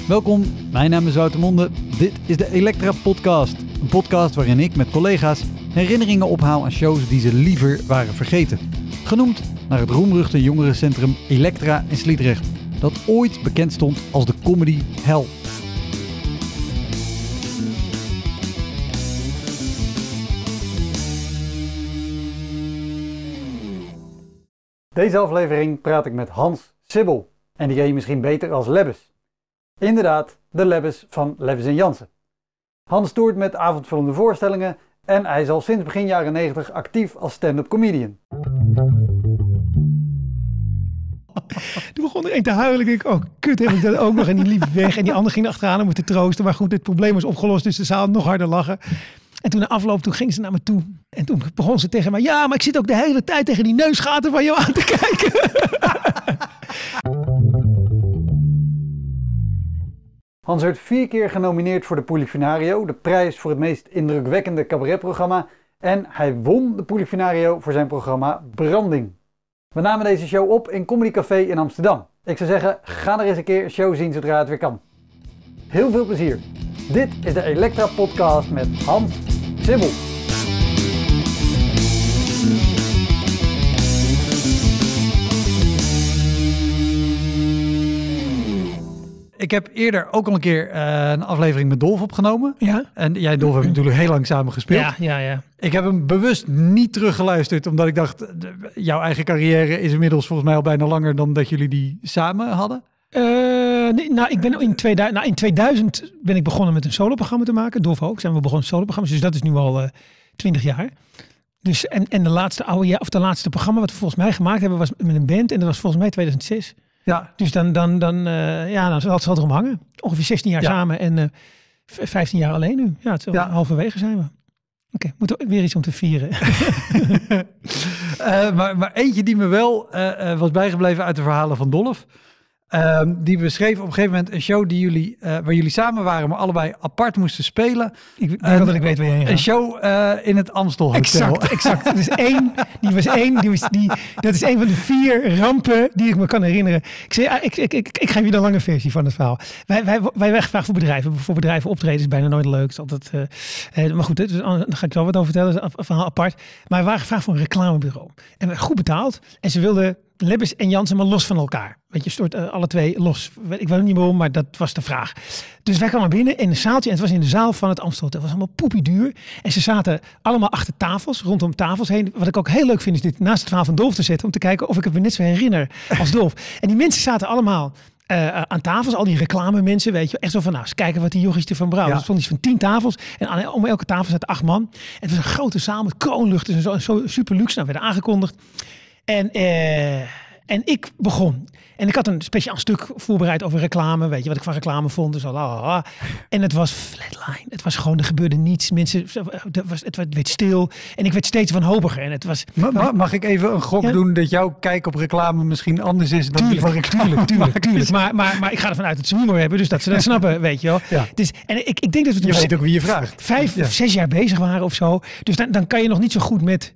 Welkom, mijn naam is Wouter Monde. Dit is de Elektra Podcast. Een podcast waarin ik met collega's herinneringen ophaal aan shows die ze liever waren vergeten. Genoemd naar het roemruchte jongerencentrum Elektra in Sliedrecht, dat ooit bekend stond als de comedy hell. Deze aflevering praat ik met Hans Sibbel. En die ken je misschien beter als Lebbes. Inderdaad, de Lebbes van Lebbes en Jansen. Hans toert met avondvullende voorstellingen en hij is al sinds begin jaren 90 actief als stand-up comedian. Toen begon er een te huilen. Ik denk, oh kut, heb ik dat ook nog? En die liep weg en die ander ging achteraan om me te troosten. Maar goed, dit probleem was opgelost, dus de zaal nog harder lachen. En toen na afloop, toen ging ze naar me toe. En toen begon ze tegen mij, ja, maar ik zit ook de hele tijd tegen die neusgaten van jou aan te kijken. Hans werd 4 keer genomineerd voor de Polifinario, de prijs voor het meest indrukwekkende cabaretprogramma. En hij won de Polifinario voor zijn programma Branding. We namen deze show op in Comedy Café in Amsterdam. Ik zou zeggen, ga er eens een keer een show zien zodra het weer kan. Heel veel plezier. Dit is de Elektra Podcast met Hans Sibbel. Ik heb eerder ook al een keer een aflevering met Dolf opgenomen. Ja. En jij en Dolf hebben natuurlijk heel lang samen gespeeld. Ja. Ik heb hem bewust niet teruggeluisterd, omdat ik dacht, jouw eigen carrière is inmiddels volgens mij al bijna langer dan dat jullie die samen hadden. Ik ben in 2000 ben ik begonnen met een soloprogramma te maken. Dolf ook, zijn we begonnen soloprogramma's. Dus dat is nu al 20 jaar. Dus, en de laatste programma wat we volgens mij gemaakt hebben was met een band. En dat was volgens mij 2006. Ja. Dus dan zal het erom hangen. Ongeveer 16 jaar samen en 15 jaar alleen nu. Ja, halverwege zijn we. Oké, moeten we weer iets om te vieren. Maar eentje die me wel was bijgebleven uit de verhalen van Dolf. Die beschreef op een gegeven moment een show die waar jullie samen waren, maar allebei apart moesten spelen. Ik denk dat ik weet waar je heen gaat. Een show in het Amstel Hotel. Exact. Dat is één van de 4 rampen die ik me kan herinneren. Ik geef je de lange versie van het verhaal. Wij werden gevraagd voor bedrijven. Voor bedrijven optreden is bijna nooit leuk. Is altijd, maar goed, dus, dan ga ik wel wat over vertellen. Dat is een verhaal apart. Maar we waren gevraagd voor een reclamebureau. En we goed betaald. En ze wilden Lebbes en Jansen maar los van elkaar. Weet je, stort alle twee los. Ik weet niet waarom, maar dat was de vraag. Dus wij kwamen binnen in een zaaltje. En het was in de zaal van het Amstel. Het was allemaal poepieduur. En ze zaten allemaal achter tafels, rondom tafels heen. Wat ik ook heel leuk vind, is dit naast het verhaal van Dolf te zetten. Om te kijken of ik het me net zo herinner als Dolf. En die mensen zaten allemaal aan tafels, al die reclame mensen, weet je. Echt zo van, nou, eens kijken wat die jochies ervan brouwen. Er stond iets van 10 tafels. En om elke tafel zaten 8 man. En het was een grote zaal met kroonlucht. En zo super luxe. Nou, werden aangekondigd. En ik begon. En ik had een speciaal stuk voorbereid over reclame. Weet je, wat ik van reclame vond. Dus en het was flatline. Het was gewoon, er gebeurde niets. Mensen, het werd stil. En ik werd steeds wanhopiger. En het was... Mag ik even een gok doen dat jouw kijk op reclame misschien anders is dan die van reclame? Tuurlijk. Maar ik ga ervan uit dat ze humor hebben. Dus dat ze dat snappen, weet je wel. Ja. Dus, en ik denk dat we je weet ook wie je vraagt. 5 of 6 jaar bezig waren of zo. Dus dan kan je nog niet zo goed met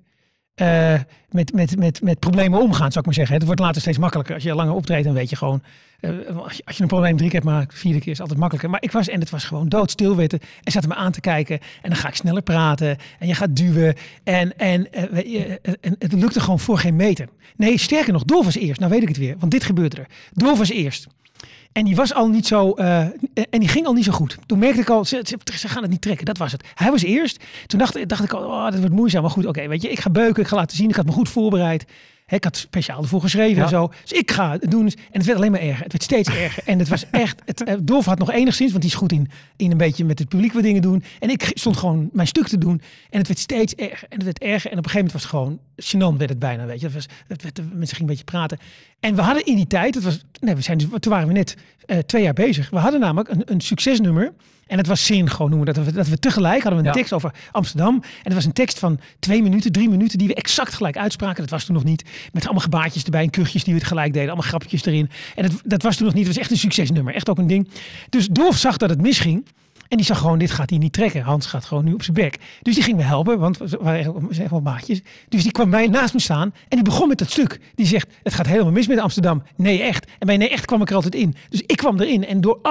problemen omgaan, zou ik maar zeggen. Het wordt later steeds makkelijker. Als je langer optreedt, dan weet je gewoon... als je een probleem 3 keer hebt, maar 4e keer is het altijd makkelijker. Maar het was gewoon doodstil weten. En zaten me aan te kijken. En dan ga ik sneller praten. En je gaat duwen. En het lukte gewoon voor geen meter. Nee, sterker nog, Dolf was eerst. Nou weet ik het weer, want dit gebeurde er. Dolf was eerst. En die was al niet zo... en die ging al niet zo goed. Toen merkte ik al, ze gaan het niet trekken. Dat was het. Hij was eerst. Toen dacht ik al, dat wordt moeizaam. Maar goed, oké, weet je, ik ga beuken. Ik ga laten zien. Ik had me goed voorbereid. Ik had speciaal ervoor geschreven en zo. Dus ik ga het doen. En het werd alleen maar erger. Het werd steeds erger. En het was echt... Dolf had nog enigszins, want die is goed in een beetje met het publiek wat dingen doen. En ik stond gewoon mijn stuk te doen. En het werd steeds erger. En het werd erger. En op een gegeven moment was het gewoon... Gênant werd het bijna, weet je. Mensen gingen een beetje praten. En we hadden in die tijd... toen waren we net 2 jaar bezig. We hadden namelijk een succesnummer... En het was Synchro noemen we dat we tegelijk hadden we een tekst over Amsterdam. En het was een tekst van 2 minuten, 3 minuten die we exact gelijk uitspraken. Dat was toen nog niet. Met allemaal gebaartjes erbij en kuchjes die we het gelijk deden. Allemaal grapjes erin. En dat was toen nog niet. Het was echt een succesnummer. Echt ook een ding. Dus Dolf zag dat het misging. En die zag gewoon, dit gaat hij niet trekken. Hans gaat gewoon nu op zijn bek. Dus die ging me helpen, want we waren echt wel maatjes. Dus die kwam bij naast me staan en die begon met dat stuk. Die zegt, het gaat helemaal mis met Amsterdam. Nee, echt. En bij nee, echt kwam ik er altijd in. Dus ik kwam erin en door alle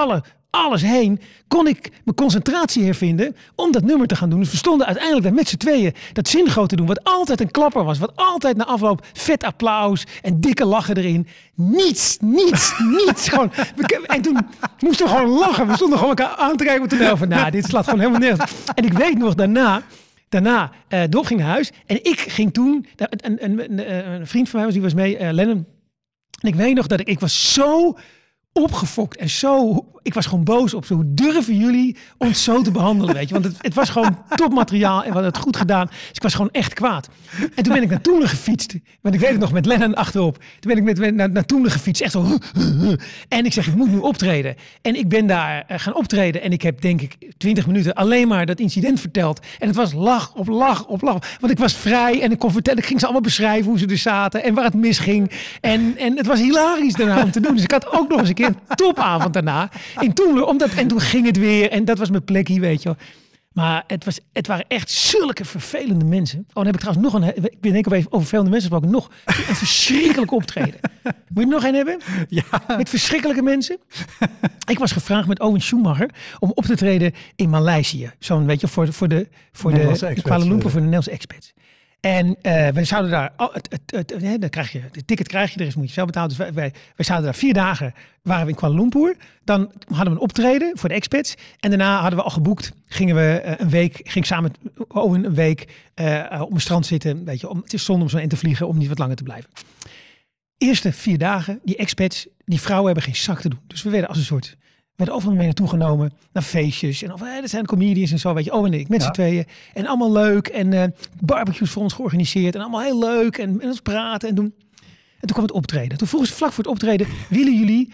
alles heen kon ik mijn concentratie hervinden om dat nummer te gaan doen. Dus we stonden uiteindelijk daar met z'n tweeën dat zingo te doen. Wat altijd een klapper was. Wat altijd na afloop vet applaus en dikke lachen erin. Niets. Gewoon, en toen moesten we gewoon lachen. We stonden gewoon elkaar aan te kijken op toneel van, dit slaat gewoon helemaal nergens. En ik weet nog daarna Dolf ging naar huis. En ik ging toen, een vriend van mij die was mee, Lennon. En ik weet nog dat ik was zo opgefokt en ik was gewoon boos op ze. Hoe durven jullie ons zo te behandelen, weet je? Want het was gewoon topmateriaal en we hadden het goed gedaan. Dus ik was gewoon echt kwaad. En toen ben ik naar Toemler gefietst. Want ik weet het nog, met Lennon achterop. Toen ben ik naar Toemler gefietst. Echt zo. En ik zeg, ik moet nu optreden. En ik ben daar gaan optreden. En ik heb denk ik 20 minuten alleen maar dat incident verteld. En het was lach op lach op lach. Want ik was vrij en ik kon vertellen. Ik ging ze allemaal beschrijven hoe ze er zaten. En waar het misging. En het was hilarisch daarna om te doen. Dus ik had ook nog eens een keer een topavond daarna. In Toemler, en toen ging het weer en dat was mijn plek hier, weet je wel. Maar het waren echt zulke vervelende mensen. Oh, dan heb ik trouwens nog ik ben denk ik even over vervelende mensen gesproken, nog een verschrikkelijk optreden. Moet je er nog een hebben? Ja. Met verschrikkelijke mensen. Ik was gevraagd met Owen Schumacher om op te treden in Maleisië. Zo'n, weet je, voor de Kuala Lumpur, voor de Nederlandse expats. En we zouden daar, dan krijg je, de ticket krijg je, de rest moet je zelf betalen. Dus wij zouden daar 4 dagen, waren we in Kuala Lumpur. Dan hadden we een optreden voor de expats. En daarna hadden we al geboekt, gingen we ging samen met Owen een week op een strand zitten. Weet je, het is zonde om zo in te vliegen, om niet wat langer te blijven. Eerste 4 dagen, die expats, die vrouwen hebben geen zak te doen. Dus we werden als een soort... We werden overal mee naartoe genomen, naar feestjes. En dat zijn comedians en zo, weet je. Owen en ik, met z'n tweeën. En allemaal leuk. En barbecues voor ons georganiseerd. En allemaal heel leuk. En ons praten en doen. En toen kwam het optreden. Toen vroegen ze vlak voor het optreden, willen jullie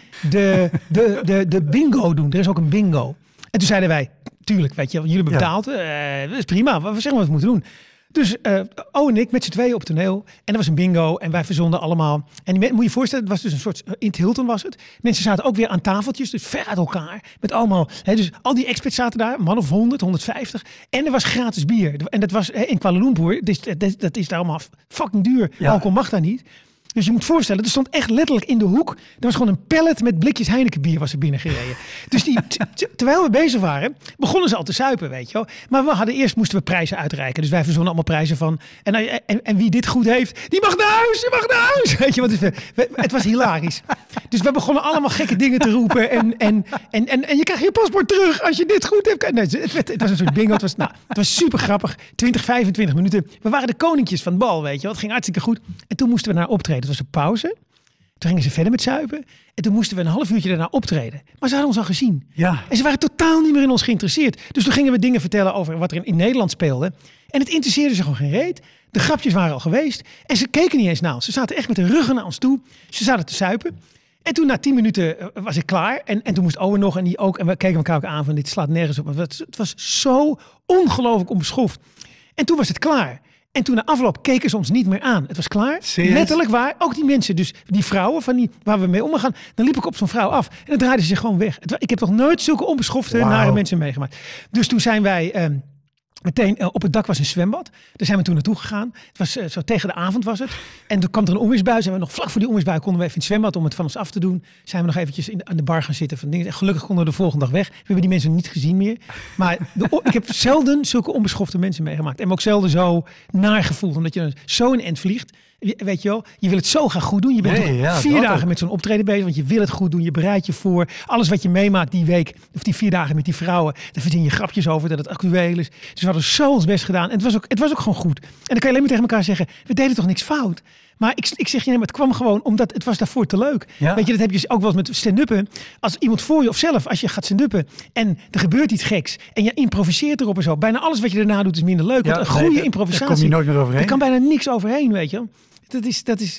de bingo doen? Er is ook een bingo. En toen zeiden wij, tuurlijk, weet je, jullie hebben betaald. Dat is prima, we zeggen wat we moeten doen. Dus Owen en ik met z'n tweeën op toneel. En er was een bingo en wij verzonden allemaal. En moet je je voorstellen, het was dus een soort... in het Hilton was het. Mensen zaten ook weer aan tafeltjes, dus ver uit elkaar. Met allemaal... dus al die experts zaten daar, man of 100, 150. En er was gratis bier. En dat was in Kuala Lumpur. Dat is daar allemaal fucking duur. Ja. Alcohol mag daar niet. Dus je moet voorstellen, er stond echt letterlijk in de hoek. Er was gewoon een pallet met blikjes Heineken bier was er binnengereden. Dus terwijl we bezig waren, begonnen ze al te suipen, weet je wel. Maar moesten we prijzen uitreiken. Dus wij verzonnen allemaal prijzen van. En wie dit goed heeft, die mag naar huis, Weet je, want het was hilarisch. Dus we begonnen allemaal gekke dingen te roepen. En je krijgt je paspoort terug als je dit goed hebt. Nee, het was een soort bingo. Het was super grappig. 20-25 minuten. We waren de koninkjes van het bal, weet je wel. Het ging hartstikke goed. En toen moesten we naar optreden. Het was een pauze. Toen gingen ze verder met zuipen. En toen moesten we een half uurtje daarna optreden. Maar ze hadden ons al gezien. Ja. En ze waren totaal niet meer in ons geïnteresseerd. Dus toen gingen we dingen vertellen over wat er in Nederland speelde. En het interesseerde ze gewoon geen reet. De grapjes waren al geweest. En ze keken niet eens naar ons. Ze zaten echt met de ruggen naar ons toe. Ze zaten te zuipen. En toen na 10 minuten was ik klaar. En toen moest Owen nog en die ook. En we keken elkaar ook aan van dit slaat nergens op. Het was zo ongelooflijk onbeschoft. En toen was het klaar. En toen na afloop keken ze ons niet meer aan. Het was klaar. Serieus? Letterlijk waar. Ook die mensen, dus die vrouwen waar we mee omgaan. Dan liep ik op zo'n vrouw af. En dan draaiden ze zich gewoon weg. Ik heb toch nooit zulke onbeschofte, nare mensen meegemaakt. Dus toen zijn wij... meteen op het dak was een zwembad. Daar zijn we toen naartoe gegaan. Het was zo tegen de avond was het. En toen kwam er een onweersbui. Zijn we nog vlak voor die onweersbui konden we even in het zwembad om het van ons af te doen. Zijn we nog eventjes aan de bar gaan zitten. Van dingen. Gelukkig konden we de volgende dag weg. We hebben die mensen niet gezien meer. Maar ik heb zelden zulke onbeschofte mensen meegemaakt. En me ook zelden zo naar gevoeld. Omdat je zo in end vliegt. Weet je wel, je wil het zo graag goed doen. Je bent 4 dagen met zo'n optreden bezig, want je wil het goed doen. Je bereidt je voor. Alles wat je meemaakt die week, of die 4 dagen met die vrouwen, daar verzin je grapjes over dat het actueel is. Dus we hadden zo ons best gedaan. En het was ook gewoon goed. En dan kan je alleen maar tegen elkaar zeggen, we deden toch niks fout. Maar ik zeg je, nee, maar het kwam gewoon omdat het was daarvoor te leuk. Ja. Weet je, dat heb je ook wel eens met stand-uppen. Als iemand voor je of zelf, als je gaat stand-uppen en er gebeurt iets geks en je improviseert erop en zo. Bijna alles wat je daarna doet is minder leuk. Want een goede improvisatie, daar kom je nooit meer overheen. Er kan bijna niks overheen, weet je. Dat is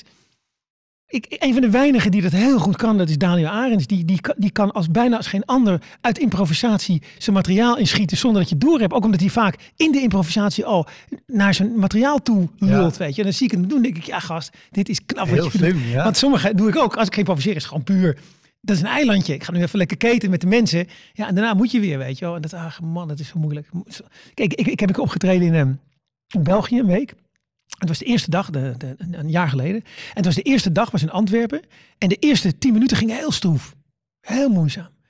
een van de weinigen die dat heel goed kan, dat is Daniel Arends. Die kan bijna als geen ander uit improvisatie zijn materiaal inschieten zonder dat je het door hebt. Ook omdat hij vaak in de improvisatie al naar zijn materiaal toe lult, weet je. En dan zie ik hem doen, denk ik, ja gast, dit is knap wat je doet. Ja. Want sommige doe ik ook. Als ik improviseer is het gewoon puur, dat is een eilandje. Ik ga nu even lekker keten met de mensen. Ja, en daarna moet je weer, weet je wel. En dat is zo moeilijk. Kijk, ik heb opgetreden in België een week. Het was de eerste dag, een jaar geleden. En het was de eerste dag, was in Antwerpen. En de eerste 10 minuten gingen heel stroef. Heel moeizaam.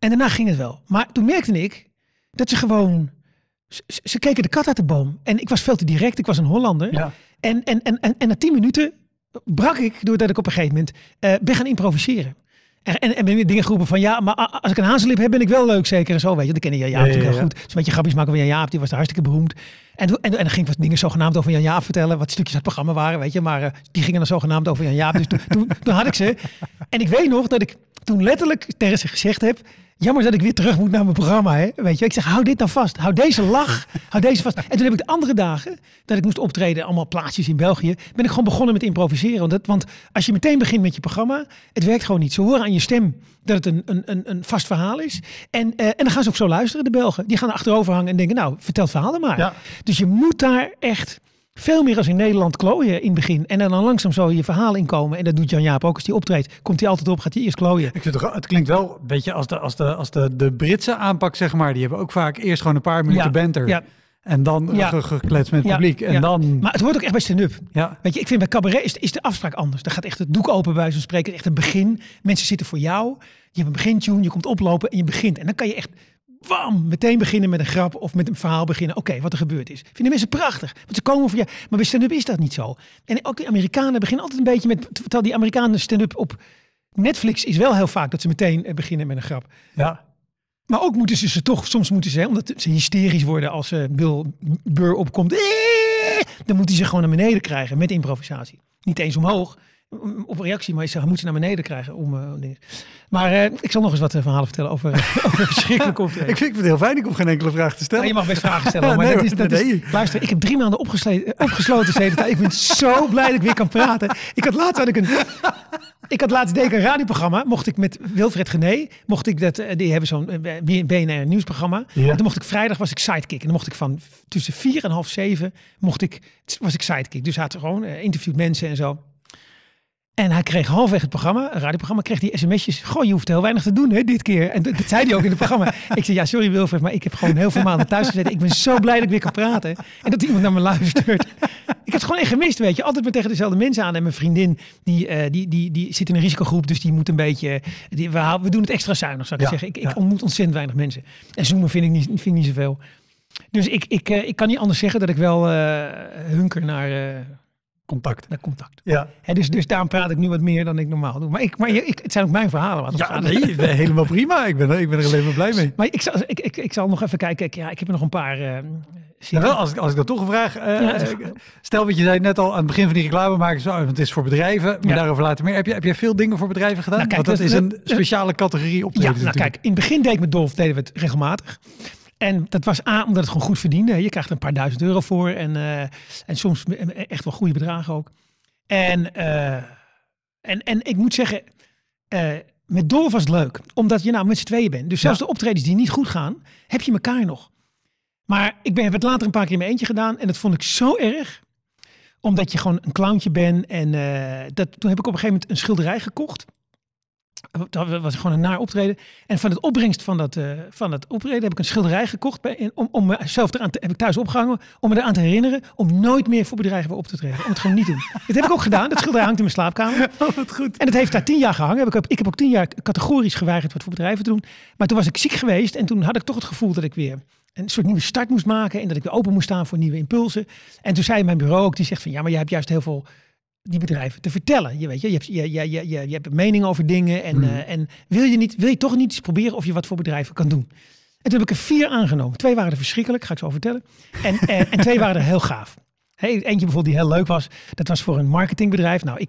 En daarna ging het wel. Maar toen merkte ik dat ze gewoon... Ze keken de kat uit de boom. En ik was veel te direct. Ik was een Hollander. Ja. En na 10 minuten brak ik doordat ik op een gegeven moment ben gaan improviseren. En ben weer dingen geroepen van ja, maar als ik een hazenlip heb ben ik wel leuk zeker en zo. Weet je, dat ken je Jan Jaap natuurlijk heel goed. Dus een beetje grapjes maken van Jan Jaap, die was hartstikke beroemd. En dan ging ik wat dingen zogenaamd over Jan Jaap vertellen, wat stukjes uit het programma waren, weet je. Maar die gingen dan zogenaamd over Jan Jaap. Dus toen had ik ze. En ik weet nog dat ik toen letterlijk tegen ze gezegd heb... Jammer dat ik weer terug moet naar mijn programma, hè? Weet je, ik zeg, hou dit nou vast. Hou deze lach, hou deze vast. En toen heb ik de andere dagen, dat ik moest optreden, allemaal plaatsjes in België, ben ik gewoon begonnen met improviseren. Want als je meteen begint met je programma, het werkt gewoon niet. Ze horen aan je stem dat het een vast verhaal is. En dan gaan ze ook zo luisteren, de Belgen. Die gaan er achterover hangen en denken, nou, vertel het verhaal dan maar. Ja. Dus je moet daar echt... Veel meer als in Nederland klooien in het begin. En dan langzaam zo je verhaal inkomen. En dat doet Jan Jaap ook als hij optreedt. Komt hij altijd op, gaat hij eerst klooien. Ik vind het klinkt wel een beetje als de Britse aanpak, zeg maar. Die hebben ook vaak eerst gewoon een paar minuten banter. Ja. En dan gekletst met het publiek. En dan... Maar het hoort ook echt bij stand-up. Ja. Weet je, ik vind bij cabaret is de afspraak anders. Dan gaat echt het doek open bij wijze van spreken. Echt het begin. Mensen zitten voor jou. Je hebt een begintune, je komt oplopen en je begint. En dan kan je echt... meteen beginnen met een grap of met een verhaal beginnen. Oké, wat er gebeurd is. Vinden mensen prachtig. Want ze komen voor je. Maar bij stand-up is dat niet zo. En ook de Amerikanen beginnen altijd een beetje met... Terwijl die Amerikanen stand-up op Netflix is wel heel vaak dat ze meteen beginnen met een grap. Ja. Maar ook moeten ze toch... Soms moeten ze, omdat ze hysterisch worden als Bill Burr opkomt. Dan moet hij ze gewoon naar beneden krijgen met improvisatie. Niet eens omhoog. Op reactie, maar ze moeten naar beneden krijgen om dingen. Maar ik zal nog eens wat verhalen vertellen over verschrikkelijk optreden. Ik vind het heel fijn, ik hoef geen enkele vraag te stellen. Ja, je mag best vragen stellen. Maar luister, ik heb 3 maanden opgesloten zitten. Ik ben zo blij dat ik weer kan praten. Ik had laatst deed ik een radioprogramma. Mocht ik met Wilfred Gené, die hebben zo'n BNR nieuwsprogramma. Ja. En toen mocht ik vrijdag was ik sidekick. En dan mocht ik van tussen 4 en half 7 was ik sidekick. Dus hij had gewoon interviewt mensen en zo. En hij kreeg halfweg het programma, een radioprogramma, kreeg die sms'jes. Goh, je hoeft heel weinig te doen hè, dit keer. En dat zei hij ook in het programma. Ik zei, ja, sorry Wilfred, maar ik heb gewoon heel veel maanden thuis gezeten. Ik ben zo blij dat ik weer kan praten. En dat iemand naar me luistert. Ik heb het gewoon echt gemist, weet je. Altijd maar tegen dezelfde mensen aan. En mijn vriendin, die zit in een risicogroep. Dus die moet een beetje... We doen het extra zuinig, zou ik zeggen. Ik ontmoet ontzettend weinig mensen. En zoomen vind ik niet zoveel. Dus ik kan niet anders zeggen dat ik wel hunker naar... Contact. Ja. Dus daarom praat ik nu wat meer dan ik normaal doe. Maar het zijn ook mijn verhalen. Helemaal prima. Ik ben er alleen maar blij mee. Maar ik zal nog even kijken. Ik heb er nog een paar... als ik dat toch een vraag... stel wat je zei net al aan het begin van die reclame maken. Want het is voor bedrijven. Maar daarover later meer. Heb jij veel dingen voor bedrijven gedaan? Nou, kijk, want dat is een speciale categorie optreden. Ja, kijk. In het begin deed ik met Dolf deden we het regelmatig. En dat was omdat het gewoon goed verdiende. Je krijgt er een paar €1000 voor. En soms echt wel goede bedragen ook. En ik moet zeggen, met Dolf was het leuk. Omdat je nou met z'n tweeën bent. Dus zelfs de optredens die niet goed gaan, heb je elkaar nog. Maar ik heb het later een paar keer in mijn eentje gedaan. En dat vond ik zo erg. Omdat je gewoon een clowntje bent. En toen heb ik op een gegeven moment een schilderij gekocht. Dat was gewoon een naar optreden. En van het opbrengst van dat optreden heb ik een schilderij gekocht. Om mezelf heb ik thuis opgehangen. Om me eraan te herinneren om nooit meer voor bedrijven op te treden. Om het gewoon niet te doen. Dat heb ik ook gedaan. Dat schilderij hangt in mijn slaapkamer. Oh, wat goed. En dat heeft daar 10 jaar gehangen. Ik heb ook 10 jaar categorisch geweigerd wat voor bedrijven te doen. Maar toen was ik ziek geweest. En toen had ik toch het gevoel dat ik weer een soort nieuwe start moest maken. En dat ik weer open moest staan voor nieuwe impulsen. En toen zei mijn bureau ook, die zegt van ja, maar jij hebt juist heel veel die bedrijven te vertellen. Je hebt een mening over dingen. En wil je toch niet eens proberen of je wat voor bedrijven kan doen? En toen heb ik er 4 aangenomen. 2 waren er verschrikkelijk, ga ik zo vertellen. En 2 waren er heel gaaf. Eentje bijvoorbeeld die heel leuk was. Dat was voor een marketingbedrijf. Nou,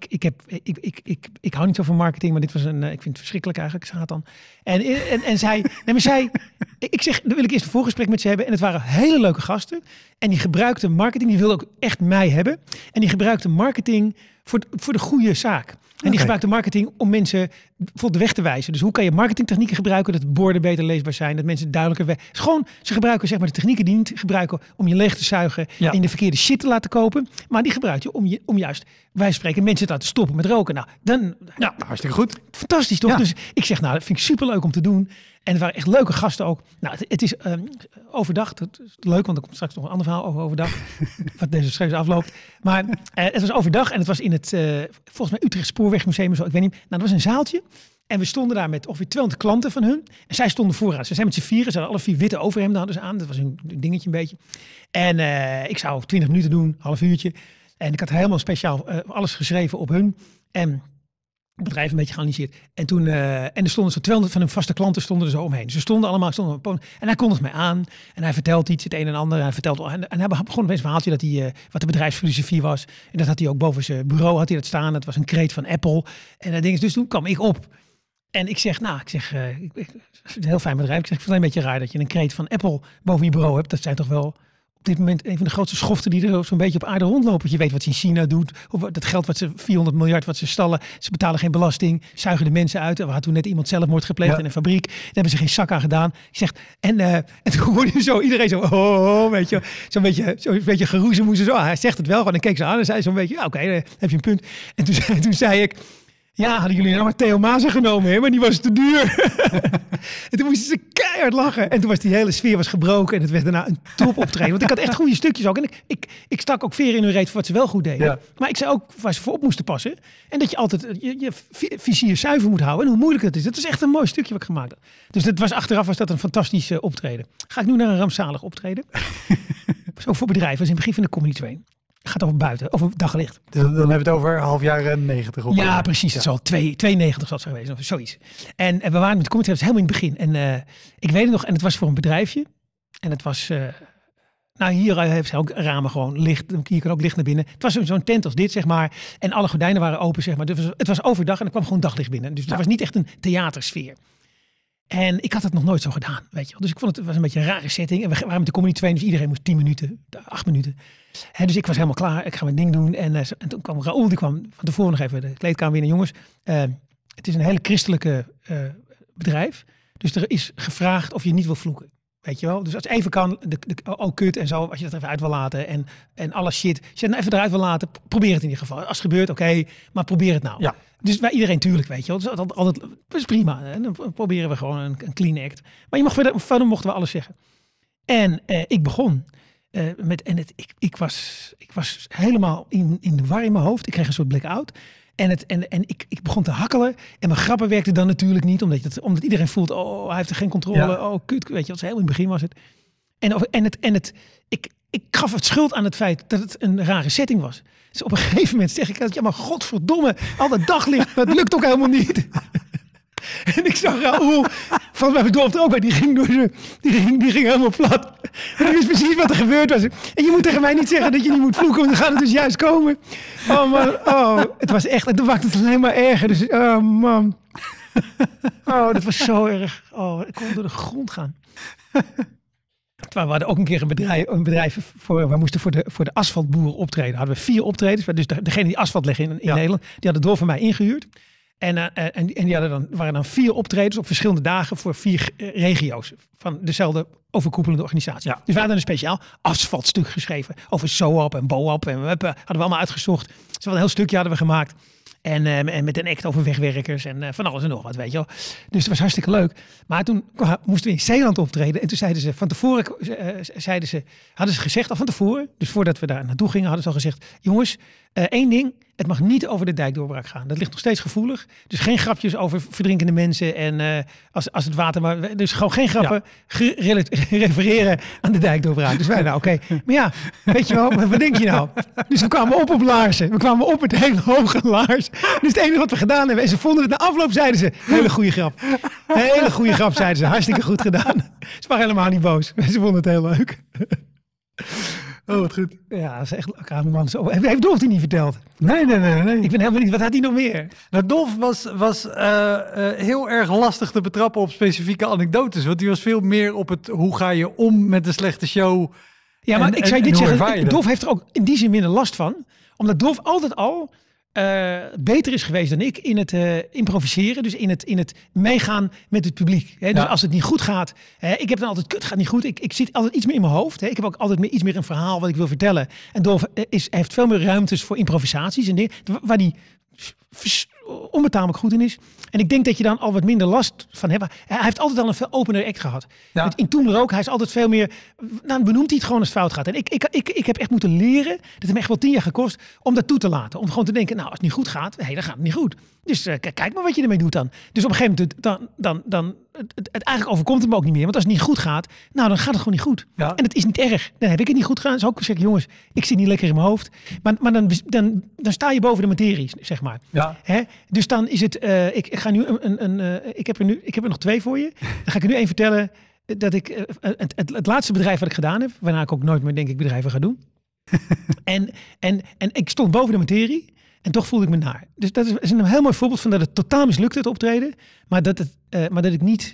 ik hou niet zo van marketing, maar dit was ik vind het verschrikkelijk eigenlijk, Satan. En zij, ik zeg, dan wil ik eerst een voorgesprek met ze hebben. En het waren hele leuke gasten. En die gebruikten marketing, die wilden ook echt mij hebben. En die gebruikten marketing voor de goede zaak. En die gebruikten marketing om mensen bijvoorbeeld de weg te wijzen. Dus hoe kan je marketingtechnieken gebruiken dat borden beter leesbaar zijn, dat mensen duidelijker ze gebruiken zeg maar de technieken die niet gebruiken om je leeg te zuigen en de verkeerde shit te laten kopen, maar die gebruik je om juist, wij spreken, mensen te laten stoppen met roken. Nou, hartstikke goed. Fantastisch toch? Ja. Dus ik zeg, nou, dat vind ik superleuk om te doen. En het waren echt leuke gasten ook. Nou, het is overdag. Het is leuk, want er komt straks nog een ander verhaal over overdag. Wat deze schreef afloopt. Maar het was overdag en het was in het, volgens mij Utrecht Spoorwegmuseum. Zo, ik weet niet. Nou, dat was een zaaltje. En we stonden daar met ongeveer 200 klanten van hun. En zij stonden vooraan. Ze zijn met z'n vieren. Ze hadden alle 4 witte overhemden hadden ze aan. Dat was een dingetje een beetje. En ik zou 20 minuten doen, half uurtje. En ik had helemaal speciaal alles geschreven op hun. En het bedrijf een beetje geanalyseerd. En toen, en er stonden zo 200 van hun vaste klanten stonden er zo omheen. Ze stonden allemaal, en hij kondigt mij aan. En hij vertelt iets, het een en ander. En hij begon opeens een verhaaltje dat hij, wat de bedrijfsfilosofie was. En dat had hij ook boven zijn bureau had hij dat staan. Dat was een kreet van Apple. En dat ding is, dus toen kwam ik op. En ik zeg, het is een heel fijn bedrijf. Ik zeg, ik vind het een beetje raar dat je een kreet van Apple boven je bureau hebt. Dat zijn toch wel op dit moment een van de grootste schoften die er zo'n beetje op aarde rondlopen. Je weet wat ze in China doet. Of dat geld wat ze, 400 miljard wat ze stallen. Ze betalen geen belasting. Zuigen de mensen uit. Er had toen net iemand zelfmoord gepleegd in een fabriek. Daar hebben ze geen zak aan gedaan. Ik zeg, en toen hoorde je zo, iedereen zo, weet je. Zo'n beetje geroezen moesten zo. Hij zegt het wel gewoon en keek ze aan en zei zo'n beetje, oké, heb je een punt. En toen zei ik, ja, hadden jullie nou maar Theo Maassen genomen, hè? Maar die was te duur. En toen moesten ze keihard lachen. En toen was die hele sfeer gebroken. En het werd daarna een top optreden. Want ik had echt goede stukjes ook. En ik stak ook veer in hun reet voor wat ze wel goed deden. Ja. Maar ik zei ook waar ze voor op moesten passen. En dat je altijd je vizier zuiver moet houden. En hoe moeilijk dat is. Dat is echt een mooi stukje wat ik gemaakt had. Dus achteraf was dat een fantastisch optreden. Ga ik nu naar een rampzalig optreden. Zo voor bedrijven. Dat is in het begin van de Comedy Train. Gaat over buiten, over daglicht. Dus dan hebben we het over half jaren 90. Ja, precies. Ja. Het zal 92 zal het geweest of zoiets. En we waren met de comedy helemaal in het begin. En ik weet het nog, en het was voor een bedrijfje. En het was, hier heeft ze ook ramen gewoon licht. Hier kan ook licht naar binnen. Het was zo'n tent als dit, zeg maar. En alle gordijnen waren open, zeg maar. Dus het was overdag en er kwam gewoon daglicht binnen. Dus het was niet echt een theatersfeer. En ik had het nog nooit zo gedaan, weet je wel. Dus ik vond het was een beetje een rare setting. En we waren met de Comedy Train, dus iedereen moest 10 minuten, 8 minuten. Dus ik was helemaal klaar. Ik ga mijn ding doen. En toen kwam Raoul, die kwam van tevoren nog even de kleedkamer in. Jongens, het is een hele christelijke bedrijf. Dus er is gevraagd of je niet wil vloeken. Weet je wel? Dus als het even kan, kut en zo, als je dat even uit wil laten. En alle shit. Als je het even eruit wil laten, probeer het in ieder geval. Als het gebeurt, oké, maar probeer het nou. Ja. Dus bij iedereen tuurlijk, weet je wel. Dus dat is prima. Hè? Dan proberen we gewoon een clean act. Maar je verder mochten we alles zeggen. En ik begon. Ik was helemaal in de war in mijn hoofd. Ik kreeg een soort blackout. En ik begon te hakkelen. En mijn grappen werkten dan natuurlijk niet. Omdat iedereen voelt, hij heeft er geen controle. Ja. Oh, kut. Weet je, heel in het begin was het. Ik gaf het schuld aan het feit dat het een rare setting was. Dus op een gegeven moment zeg ik, ja maar godverdomme, al dat daglicht, dat lukt ook helemaal niet. En ik zag Raoul, volgens mij bedorfde ook bij, die ging helemaal plat. En ik wist precies wat er gebeurd was. En je moet tegen mij niet zeggen dat je niet moet vloeken, want dan gaat het dus juist komen. Oh man, het was echt, en toen maakte het alleen maar erger. Dus, oh man. Oh, dat was zo erg. Oh, ik kon door de grond gaan. Terwijl we hadden ook een keer een bedrijf we moesten voor de asfaltboeren optreden. Hadden we 4 optredens. Dus degene die asfalt leggen in Nederland, die hadden door van mij ingehuurd. En die waren dan 4 optredens op verschillende dagen voor 4 regio's van dezelfde overkoepelende organisatie. Ja. Dus we hadden een speciaal asfaltstuk geschreven over SOAP en BOAP. En hadden we allemaal uitgezocht. Dus een heel stukje hadden we gemaakt. En met een act over wegwerkers en van alles en nog wat, weet je wel. Dus het was hartstikke leuk. Maar toen moesten we in Zeeland optreden. En toen zeiden ze van tevoren, hadden ze gezegd al van tevoren. Dus voordat we daar naartoe gingen, hadden ze al gezegd. Jongens, 1 ding. Het mag niet over de dijkdoorbraak gaan. Dat ligt nog steeds gevoelig. Dus geen grapjes over verdrinkende mensen. En als het water maar... Dus gewoon geen grappen refereren aan de dijkdoorbraak. Dus wij nou, oké. Maar ja, weet je wel, wat denk je nou? Dus we kwamen op laarzen. We kwamen op met hele hoge laars. Dus het enige wat we gedaan hebben. En ze vonden het na afloop, zeiden ze, hele goede grap. Hele goede grap, zeiden ze. Hartstikke goed gedaan. Ze waren helemaal niet boos. Ze vonden het heel leuk. Oh, wat goed. Ja, dat is echt leuk. Man. Zo. Heeft Dolf die niet verteld? Nee. Ik ben helemaal niet. Wat had hij nog meer? Nou, Dolf was heel erg lastig te betrappen op specifieke anekdotes. Want die was veel meer op het hoe ga je om met een slechte show. Ja, maar ik zou je dit zeggen. Dolf heeft er ook in die zin minder last van. Omdat Dolf altijd al beter is geweest dan ik in het improviseren. Dus in het meegaan met het publiek. Hè? Dus als het niet goed gaat. Ik heb dan altijd, het gaat niet goed. Ik zit altijd iets meer in mijn hoofd. Hè? Ik heb ook altijd iets meer een verhaal wat ik wil vertellen. En Dolf heeft veel meer ruimtes voor improvisaties. En dingen, waar die onbetamelijk goed in is. En ik denk dat je dan al wat minder last van hebt. Hij heeft altijd al een veel opener act gehad. Ja. In Toemler ook. Hij is altijd veel meer... Dan benoemt hij het gewoon als het fout gaat. En ik heb echt moeten leren, dat hem echt wel 10 jaar gekost, om dat toe te laten. Om gewoon te denken, nou, als het niet goed gaat, dan gaat het niet goed. Dus kijk maar wat je ermee doet dan. Dus op een gegeven moment, het eigenlijk overkomt het me ook niet meer. Want als het niet goed gaat, nou, dan gaat het gewoon niet goed. Ja. En het is niet erg. Dan heb ik het niet goed gedaan. Dus ook zeggen, jongens, ik zit niet lekker in mijn hoofd. Maar dan sta je boven de materie, zeg maar. Ja. Hè? Dus dan is het, ik ga nu ik heb er nog 2 voor je. Dan ga ik er nu één vertellen dat ik het laatste bedrijf wat ik gedaan heb, waarna ik ook nooit meer denk ik bedrijven ga doen. en ik stond boven de materie. En toch voelde ik me naar. Dus dat is een heel mooi voorbeeld van dat het totaal mislukte, het optreden. Maar dat ik niet,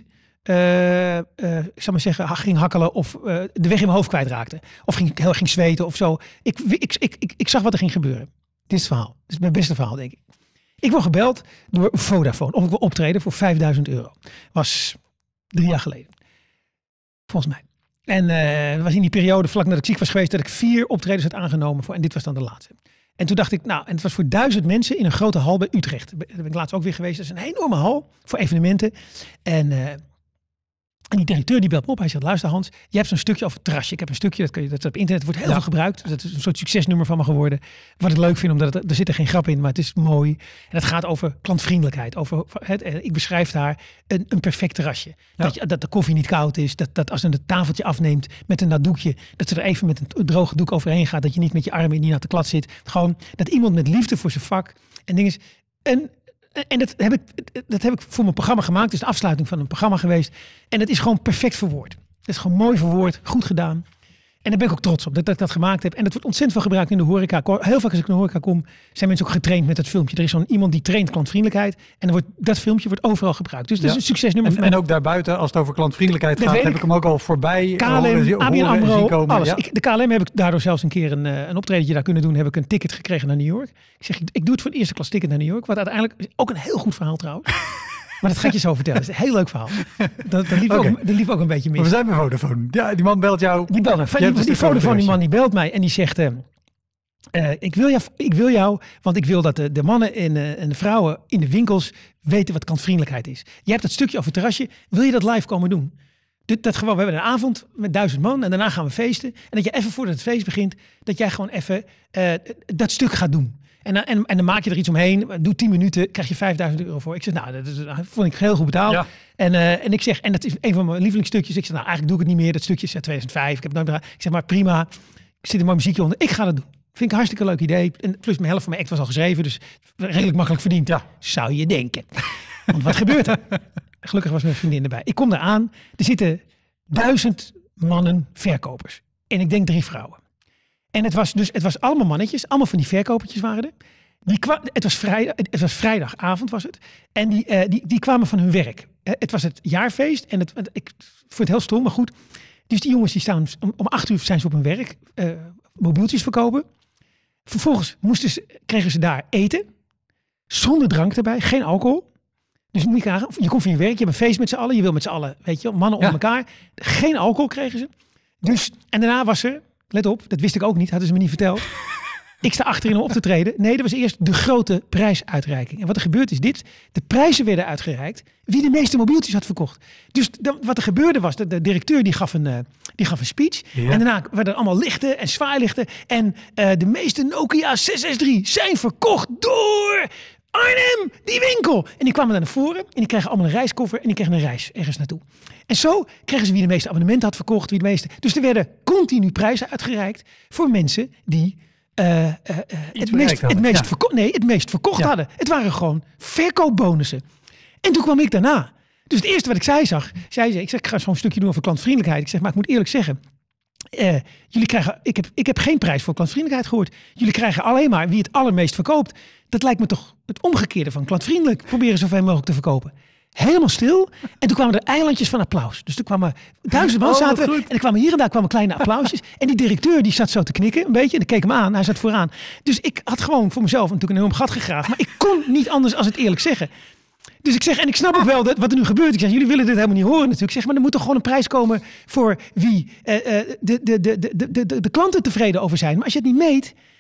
ik zou maar zeggen, ging hakkelen of de weg in mijn hoofd kwijtraakte. Of ging zweten of zo. Ik zag wat er ging gebeuren. Dit is het verhaal. Dit is mijn beste verhaal, denk ik. Ik word gebeld door Vodafone of ik wil optreden voor €5.000. Was 3 jaar geleden. Volgens mij. En het was in die periode vlak nadat ik ziek was geweest dat ik 4 optredens had aangenomen voor. En dit was dan de laatste. En toen dacht ik, nou, en het was voor 1000 mensen in een grote hal bij Utrecht. Daar ben ik laatst ook weer geweest. Dat is een enorme hal voor evenementen. En die directeur die belt me op. Hij zegt, luister Hans, je hebt zo'n stukje over het terrasje. Ik heb een stukje, dat op internet wordt heel veel gebruikt. Dat is een soort succesnummer van me geworden. Wat ik leuk vind, omdat er zit er geen grap in, maar het is mooi. En het gaat over klantvriendelijkheid. Ik beschrijf daar een perfect terrasje. Ja. Dat de koffie niet koud is. Dat als een het tafeltje afneemt met een nat doekje, dat ze er even met een droge doek overheen gaat. Dat je niet met je armen in die natte klad zit. Gewoon dat iemand met liefde voor zijn vak en dingen. En dat heb ik voor mijn programma gemaakt. Het is de afsluiting van een programma geweest. En het is gewoon perfect verwoord. Het is gewoon mooi verwoord, goed gedaan. En daar ben ik ook trots op dat ik dat gemaakt heb. En dat wordt ontzettend veel gebruikt in de horeca. Heel vaak als ik in de horeca kom, zijn mensen ook getraind met het filmpje. Er is zo'n iemand die traint klantvriendelijkheid. En dat filmpje wordt overal gebruikt. Dus dat is een succesnummer. En ook daarbuiten, als het over klantvriendelijkheid gaat, heb ik hem ook al voorbij. KLM, ABN AMRO, alles. Ja. De KLM heb ik daardoor zelfs een keer een optredentje daar kunnen doen. Heb ik een ticket gekregen naar New York. Ik zeg, ik doe het voor de eerste klas ticket naar New York. Wat uiteindelijk ook een heel goed verhaal trouwens. Maar dat ga ik je zo vertellen. Dat is een heel leuk verhaal. Dat liep ook een beetje mis. Maar we zijn bij Vodafone. Ja, die man belt jou. Die Vodafone, die man die belt mij en die zegt... ik wil jou, want ik wil dat de mannen en de vrouwen in de winkels weten wat klantvriendelijkheid is. Je hebt dat stukje over het terrasje. Wil je dat live komen doen? We hebben een avond met 1000 man en daarna gaan we feesten. En dat je even voordat het feest begint, dat jij gewoon even dat stuk gaat doen. En dan maak je er iets omheen. Doe 10 minuten, krijg je €5.000 voor. Ik zeg, nou, dat vond ik heel goed betaald. Ja. En ik zeg, en dat is een van mijn lievelingsstukjes. Ik zeg, nou, eigenlijk doe ik het niet meer. Dat stukje is uit 2005. Ik heb het nooit. Ik zeg, maar prima. Ik zit een mooi muziekje onder. Ik ga dat doen. Vind ik een hartstikke leuk idee. En plus mijn helft van mijn act was al geschreven. Dus redelijk makkelijk verdiend. Ja. Zou je denken. Want wat gebeurt er? Gelukkig was mijn vriendin erbij. Ik kom eraan. Er zitten 1000 mannen verkopers. En ik denk 3 vrouwen. En het was allemaal mannetjes, allemaal van die verkopertjes waren er. Het was vrijdagavond was het. En die kwamen van hun werk. Het was het jaarfeest en ik vond het heel stom, maar goed. Dus die jongens die staan om 8 uur zijn ze op hun werk, mobieltjes verkopen. Vervolgens kregen ze daar eten, zonder drank erbij, geen alcohol. Dus je komt van je werk, je hebt een feest met z'n allen, je wil met z'n allen, weet je, mannen onder elkaar. Geen alcohol kregen ze. Dus, en daarna was er, let op, dat wist ik ook niet, hadden ze me niet verteld. Ik sta achterin om op te treden. Nee, dat was eerst de grote prijsuitreiking. En wat er gebeurd is dit. De prijzen werden uitgereikt wie de meeste mobieltjes had verkocht. Dus wat er gebeurde was, de directeur die gaf een speech. Ja. En daarna werden er allemaal lichten en zwaailichten. En de meeste Nokia 663 zijn verkocht door Arnhem, die winkel. En die kwamen naar voren en die kregen allemaal een reiskoffer en die kregen een reis ergens naartoe. En zo kregen ze wie de meeste abonnementen had verkocht. Dus er werden continu prijzen uitgereikt voor mensen die het meest verkocht hadden. Het waren gewoon verkoopbonussen. En toen kwam ik daarna. Dus het eerste wat ik zei ze, ik ga zo'n stukje doen over klantvriendelijkheid. Ik zeg, maar ik moet eerlijk zeggen, jullie krijgen, ik heb geen prijs voor klantvriendelijkheid gehoord. Jullie krijgen alleen maar wie het allermeest verkoopt. Dat lijkt me toch het omgekeerde van klantvriendelijk. Proberen zoveel mogelijk te verkopen. Helemaal stil. En toen kwamen er eilandjes van applaus. Dus toen kwamen 1000 man zaten er. En er kwamen hier en daar kleine applausjes. En die directeur die zat zo te knikken een beetje. En ik keek hem aan. Hij zat vooraan. Dus ik had gewoon voor mezelf natuurlijk een enorm gat gegraven. Maar ik kon niet anders als het eerlijk zeggen. Dus ik zeg, en ik snap ook wel wat er nu gebeurt. Ik zeg, jullie willen dit helemaal niet horen natuurlijk. Ik zeg, maar er moet toch gewoon een prijs komen voor wie de klanten tevreden over zijn. Maar als je het niet meet,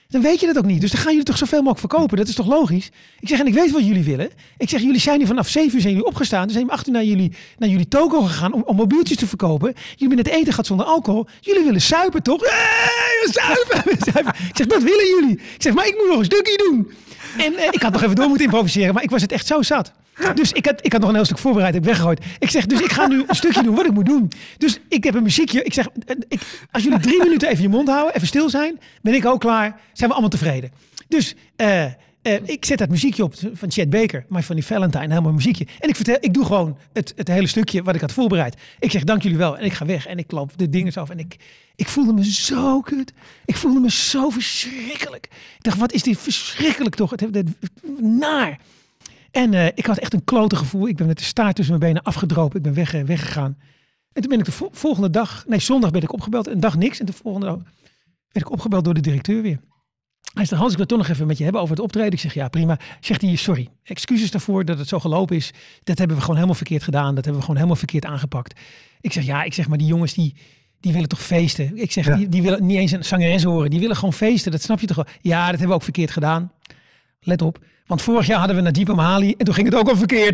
dan weet je dat ook niet. Dus dan gaan jullie toch zoveel mogelijk verkopen. Dat is toch logisch? Ik zeg, en ik weet wat jullie willen. Ik zeg, jullie zijn hier vanaf 7 uur zijn jullie opgestaan. Dus zijn om 8 uur naar jullie toko gegaan om mobieltjes te verkopen. Jullie hebben net eten gehad zonder alcohol. Jullie willen suipen, toch? Zuipen. Ik zeg, dat willen jullie. Ik zeg, maar ik moet nog een stukje doen. En ik had nog even door moeten improviseren, maar ik was het echt zo zat. Dus ik had nog een heel stuk voorbereid, heb weggegooid. Ik zeg, dus ik ga nu een stukje doen wat ik moet doen. Dus ik heb een muziekje. Ik zeg, als jullie 3 minuten even je mond houden, even stil zijn, ben ik ook klaar. Zijn we allemaal tevreden. Dus ik zet dat muziekje op van Chet Baker, My Funny Valentine, een heel mooi muziekje. En ik doe gewoon het hele stukje wat ik had voorbereid. Ik zeg, dank jullie wel. En ik ga weg en ik loop de dingen af. En ik voelde me zo kut. Ik voelde me zo verschrikkelijk. Ik dacht, wat is dit verschrikkelijk toch? Het naar. En ik had echt een klote gevoel. Ik ben met de staart tussen mijn benen afgedropen. Ik ben weggegaan. En toen ben ik de volgende dag... Nee, zondag ben ik opgebeld. Een dag niks. En de volgende dag werd ik opgebeld door de directeur weer. Hij zegt, Hans, ik wil het toch nog even met je hebben over het optreden. Ik zeg, ja, prima. Zegt hij, sorry. Excuses daarvoor dat het zo gelopen is. Dat hebben we gewoon helemaal verkeerd gedaan. Dat hebben we gewoon helemaal verkeerd aangepakt. Ik zeg, ja, maar die jongens die willen toch feesten. Ik zeg, die willen niet eens een zangeres horen. Die willen gewoon feesten. Dat snap je toch wel? Ja, dat hebben we ook verkeerd gedaan. Let op. Want vorig jaar hadden we Nadeep Amhali en toen ging het ook al verkeerd.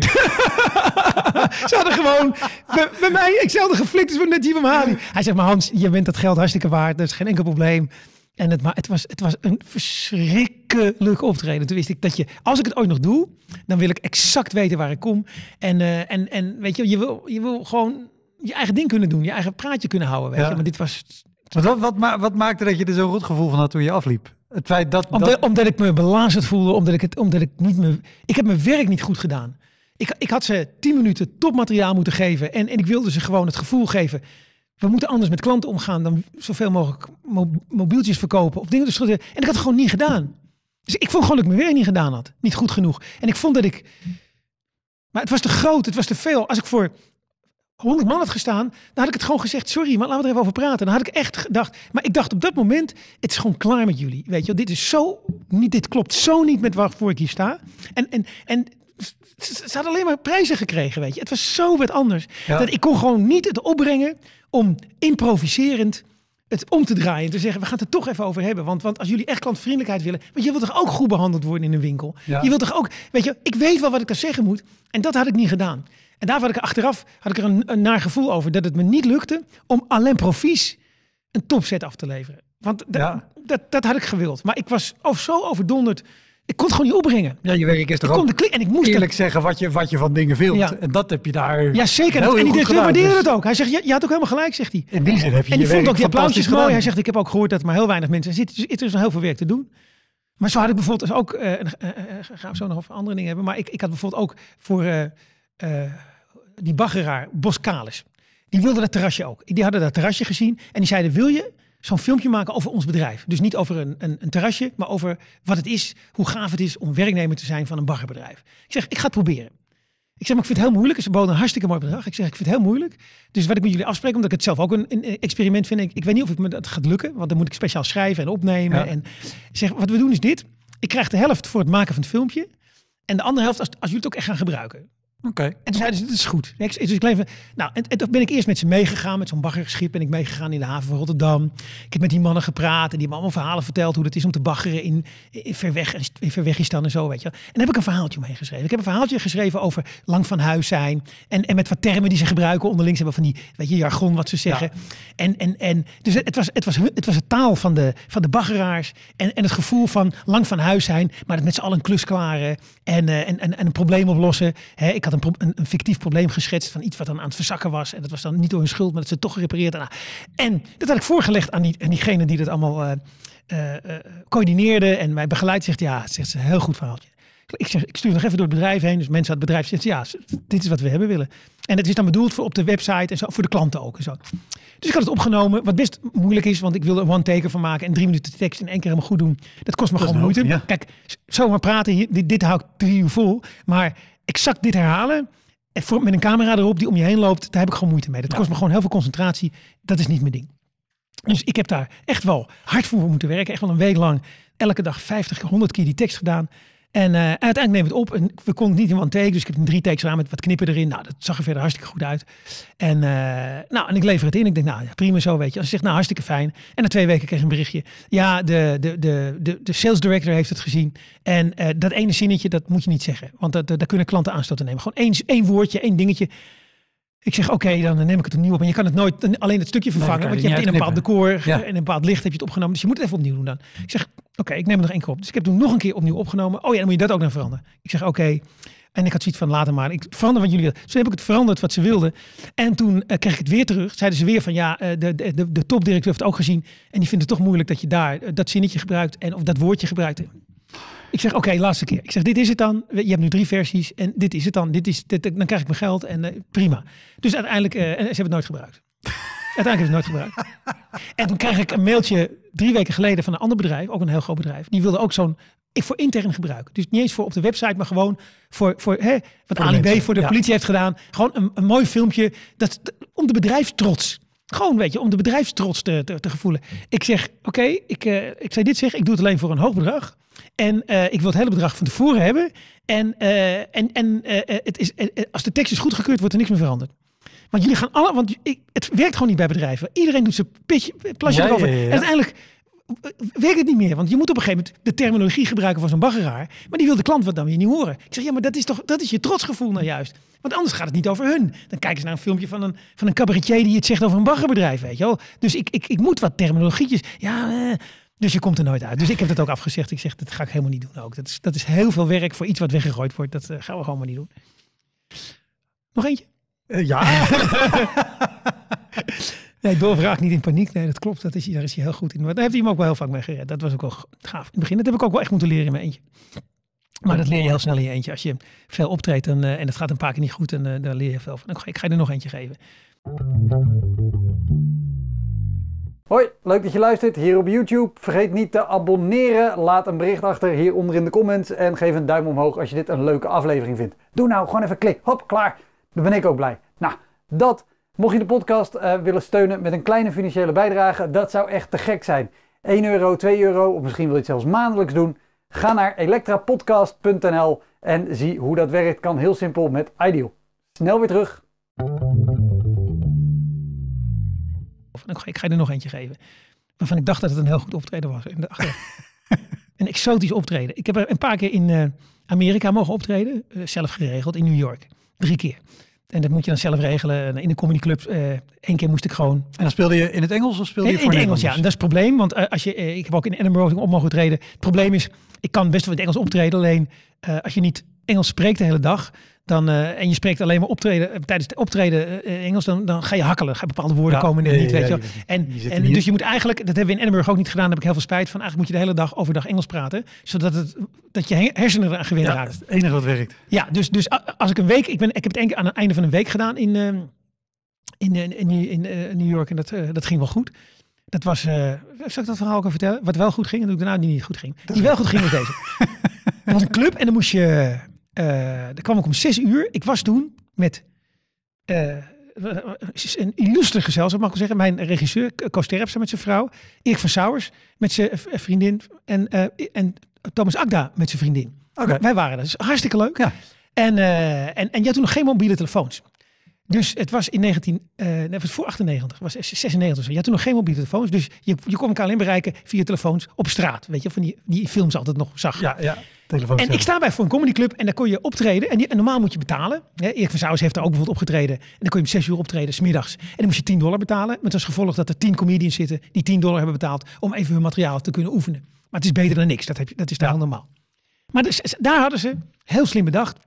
Ze hadden gewoon bij mij hetzelfde geflikt als met Nadeep Amhali. Hij zegt, maar Hans, je bent dat geld hartstikke waard. Dat is geen enkel probleem. En het was een verschrikkelijk optreden. Toen wist ik dat als ik het ooit nog doe, dan wil ik exact weten waar ik kom. En weet je wil gewoon je eigen ding kunnen doen. Je eigen praatje kunnen houden. Weet je. Maar dit was... Wat maakte dat je er zo'n goed gevoel van had toen je afliep? Het feit omdat ik me belazerd voelde, ik heb mijn werk niet goed gedaan. Ik had ze 10 minuten topmateriaal moeten geven en ik wilde ze gewoon het gevoel geven. We moeten anders met klanten omgaan dan zoveel mogelijk mobieltjes verkopen of dingen te schudden. En ik had het gewoon niet gedaan. Dus ik vond gewoon dat ik mijn werk niet gedaan had. Niet goed genoeg. En ik vond dat maar het was te groot, het was te veel. Als ik voor 100 man had gestaan, dan had ik het gewoon gezegd, sorry, maar laten we er even over praten. Dan had ik echt gedacht, maar ik dacht op dat moment, het is gewoon klaar met jullie. Weet je, dit klopt zo niet met waarvoor ik hier sta. En ze hadden alleen maar prijzen gekregen, weet je. Het was zo wat anders. Ja. Dat ik kon gewoon niet het opbrengen om improviserend het om te draaien. En te zeggen, we gaan het er toch even over hebben. Want als jullie echt klantvriendelijkheid willen, want je wilt toch ook goed behandeld worden in een winkel? Ja. Je wilt toch ook, weet je, ik weet wel wat ik daar zeggen moet. En dat had ik niet gedaan. En daar had ik achteraf er een naar gevoel over dat het me niet lukte om alleen provies een topset af te leveren. Want dat had ik gewild. Maar ik was zo overdonderd. Ik kon het gewoon niet opbrengen. Ja, je werk is toch ook en ik moest eerlijk zeggen wat je van dingen vilt. Ja. En dat heb je daar. Ja, zeker. En die directeur waardeerde het ook. Hij zegt, je had ook helemaal gelijk, zegt hij. In die zin heb je en die vond ook die applausjes mooi. Gedaan. Hij zegt, ik heb ook gehoord dat maar heel weinig mensen zitten. Dus er is nog heel veel werk te doen. Maar zo had ik bijvoorbeeld ook, gaan we zo nog over andere dingen hebben. Maar ik had bijvoorbeeld ook voor die baggeraar Boskalis. Die wilde dat terrasje ook. Die hadden dat terrasje gezien en die zeiden, wil je zo'n filmpje maken over ons bedrijf? Dus niet over een terrasje, maar over wat het is, hoe gaaf het is om werknemer te zijn van een baggerbedrijf. Ik zeg, ik ga het proberen. Ik zeg, maar ik vind het heel moeilijk. Ze boden een hartstikke mooi bedrag. Ik zeg, ik vind het heel moeilijk. Dus wat ik met jullie afspreek, omdat ik het zelf ook een experiment vind. Ik weet niet of het me dat gaat lukken, want dan moet ik speciaal schrijven en opnemen. Ja. En ik zeg, wat we doen is dit. Ik krijg de helft voor het maken van het filmpje. En de andere helft als jullie het ook echt gaan gebruiken. Okay. En toen zeiden ze, dit is goed. Dus ik leef, en toen ben ik eerst met ze meegegaan. Met zo'n baggerschip ben ik meegegaan in de haven van Rotterdam. Ik heb met die mannen gepraat. En die hebben allemaal verhalen verteld hoe het is om te baggeren in Verwegistan en zo, weet je. En daar heb ik een verhaaltje omheen geschreven. Ik heb een verhaaltje geschreven over lang van huis zijn. En met wat termen die ze gebruiken onderling. Ze hebben van die, weet je, jargon wat ze zeggen. Ja. En dus het was het taal van de baggeraars. En het gevoel van lang van huis zijn. Maar het met z'n allen een klus klaren. En een probleem oplossen. Ik had een fictief probleem geschetst van iets wat dan aan het verzakken was. En dat was dan niet door hun schuld, maar dat ze het toch gerepareerd hadden. En dat had ik voorgelegd aan diegene die dat allemaal coördineerde en mij begeleidt. Zegt, zegt ze, heel goed verhaaltje. Ik stuur nog even door het bedrijf heen. Dus mensen uit het bedrijf zeggen, dit is wat we hebben willen. En het is dan bedoeld voor op de website en zo, voor de klanten ook en zo. Dus ik had het opgenomen, wat best moeilijk is, want ik wilde een one-taker van maken en 3 minuten tekst in 1 keer helemaal goed doen. Dat kost me gewoon moeite. Ja. Kijk, zomaar praten, dit hou ik 3 uur vol. Maar exact dit herhalen, met een camera erop die om je heen loopt, daar heb ik gewoon moeite mee. Dat kost me gewoon heel veel concentratie. Dat is niet mijn ding. Dus ik heb daar echt wel hard voor moeten werken. Echt wel een week lang, elke dag 50, 100 keer die tekst gedaan. En uiteindelijk nemen we het op. En we konden het niet in one take. Dus ik heb 3 takes gedaan met wat knippen erin. Nou, dat zag er verder hartstikke goed uit. En, en ik lever het in. Ik denk, nou ja, prima zo, weet je. Als je zegt, nou, hartstikke fijn. En na 2 weken kreeg ik een berichtje. Ja, de sales director heeft het gezien. En dat ene zinnetje, dat moet je niet zeggen. Want daar kunnen klanten aanstoot aan nemen. Gewoon één woordje, 1 dingetje. Ik zeg, oké, dan neem ik het opnieuw op. En je kan het nooit alleen het stukje vervangen. Want je hebt in een bepaald decor en een bepaald licht heb je het opgenomen. Dus je moet het even opnieuw doen dan. Ik zeg, oké, ik neem er nog 1 keer op. Dus ik heb toen nog een keer opnieuw opgenomen. Oh ja, dan moet je dat ook nog veranderen. Ik zeg, oké. En ik had zoiets van, later maar. Ik verander wat jullie willen. Dus toen heb ik het veranderd wat ze wilden. En toen kreeg ik het weer terug. Zeiden ze weer van, ja, de topdirecteur heeft het ook gezien. En die vindt het toch moeilijk dat je daar dat zinnetje gebruikt. En of dat woordje gebruikt. Ik zeg, oké, laatste keer. Ik zeg, dit is het dan. Je hebt nu 3 versies en dit is het dan. Dan krijg ik mijn geld en prima. Dus uiteindelijk, ze hebben het nooit gebruikt. Uiteindelijk hebben ze het nooit gebruikt. En toen kreeg ik een mailtje 3 weken geleden van een ander bedrijf, ook een heel groot bedrijf. Die wilde ook zo'n, voor intern gebruik. Dus niet eens voor op de website, maar gewoon voor wat Ali B voor de politie heeft gedaan. Gewoon een mooi filmpje om de bedrijfstrots. Gewoon, weet je, om de bedrijfstrots te gevoelen. Ik zeg, oké, ik zei dit zeg, ik doe het alleen voor een hoog bedrag. En ik wil het hele bedrag van tevoren hebben. En als de tekst is goedgekeurd, wordt er niks meer veranderd. Want jullie gaan het werkt gewoon niet bij bedrijven. Iedereen doet zijn plasje erover. En uiteindelijk werkt het niet meer. Want je moet op een gegeven moment de terminologie gebruiken van zo'n baggeraar. Maar die wil de klant wat dan weer niet horen. Ik zeg, ja, maar dat is je trotsgevoel nou juist. Want anders gaat het niet over hun. Dan kijken ze naar een filmpje van een cabaretier die het zegt over een baggerbedrijf, weet je wel. Dus ik moet wat terminologietjes. Dus je komt er nooit uit. Dus ik heb dat ook afgezegd. Ik zeg, dat ga ik helemaal niet doen ook. Dat is heel veel werk voor iets wat weggegooid wordt. Dat gaan we gewoon maar niet doen. Nog eentje? Ja. Nee, doorvraag niet in paniek. Nee, dat klopt. Daar is hij heel goed in. Maar daar heeft hij hem ook wel heel vaak mee gered. Dat was ook wel gaaf in het begin. Dat heb ik ook wel echt moeten leren in mijn eentje. Maar dat leer je heel snel in je eentje. Als je veel optreedt en het gaat een paar keer niet goed. En dan leer je veel van. Ik ga je er nog eentje geven. Hoi, leuk dat je luistert hier op YouTube. Vergeet niet te abonneren. Laat een bericht achter hieronder in de comments. En geef een duim omhoog als je dit een leuke aflevering vindt. Doe nou, gewoon even klik. Hop, klaar. Dan ben ik ook blij. Nou, mocht je de podcast willen steunen met een kleine financiële bijdrage. Dat zou echt te gek zijn. 1 euro, 2 euro of misschien wil je het zelfs maandelijks doen. Ga naar elektrapodcast.nl en zie hoe dat werkt. Kan heel simpel met Ideal. Snel weer terug. Ik ga je er nog eentje geven. Waarvan ik dacht dat het een heel goed optreden was. Een exotisch optreden. Ik heb er een paar keer in Amerika mogen optreden. Zelf geregeld in New York. 3 keer. En dat moet je dan zelf regelen. In de comedyclub 1 keer moest ik gewoon... En dan speelde je in het Engels of speelde je voor in het Engels? Ja, en dat is het probleem. Want ik heb ook in Edinburgh op mogen treden. Het probleem is, ik kan best wel in het Engels optreden. Alleen als je niet Engels spreekt de hele dag... en je spreekt alleen maar tijdens het optreden Engels, dan ga je hakkelen. Ga bepaalde woorden komen er niet, weet je wel. En dus je moet eigenlijk, dat hebben we in Edinburgh ook niet gedaan, daar heb ik heel veel spijt van. Eigenlijk moet je de hele dag overdag Engels praten, zodat dat je hersenen eraan gewend raken. Dat is het enige wat werkt. Ja, dus als ik een week, ik heb het 1 keer aan het einde van een week gedaan in New York en dat ging wel goed. Dat was, zal ik dat verhaal ook even vertellen? Wat wel goed ging en daarna die niet goed ging. Die wel goed ging was deze. Er was een club en dan moest je... dat kwam ik om 6 uur. Ik was toen met een illustre gezelschap, mag ik wel zeggen. Mijn regisseur, Koos Terpstra met zijn vrouw. Erik van Sauers met zijn vriendin. En Thomas Akda met zijn vriendin. Okay. Wij waren er. Dus hartstikke leuk. Ja. En je had toen nog geen mobiele telefoons. Dus het was in voor 98, was 96. Je had toen nog geen mobiele telefoons. Dus je kon elkaar alleen bereiken via telefoons op straat. Weet je, van die films altijd nog zag. Ja. En ik sta bij voor een comedyclub en daar kon je optreden. En normaal moet je betalen. Erik van Sauers heeft daar ook bijvoorbeeld opgetreden. En dan kon je om 6 uur optreden, 's middags. En dan moest je $10 betalen. Met als gevolg dat er 10 comedians zitten die $10 hebben betaald om even hun materiaal te kunnen oefenen. Maar het is beter dan niks. Dat is daar heel normaal. Maar dus, daar hadden ze, heel slim bedacht,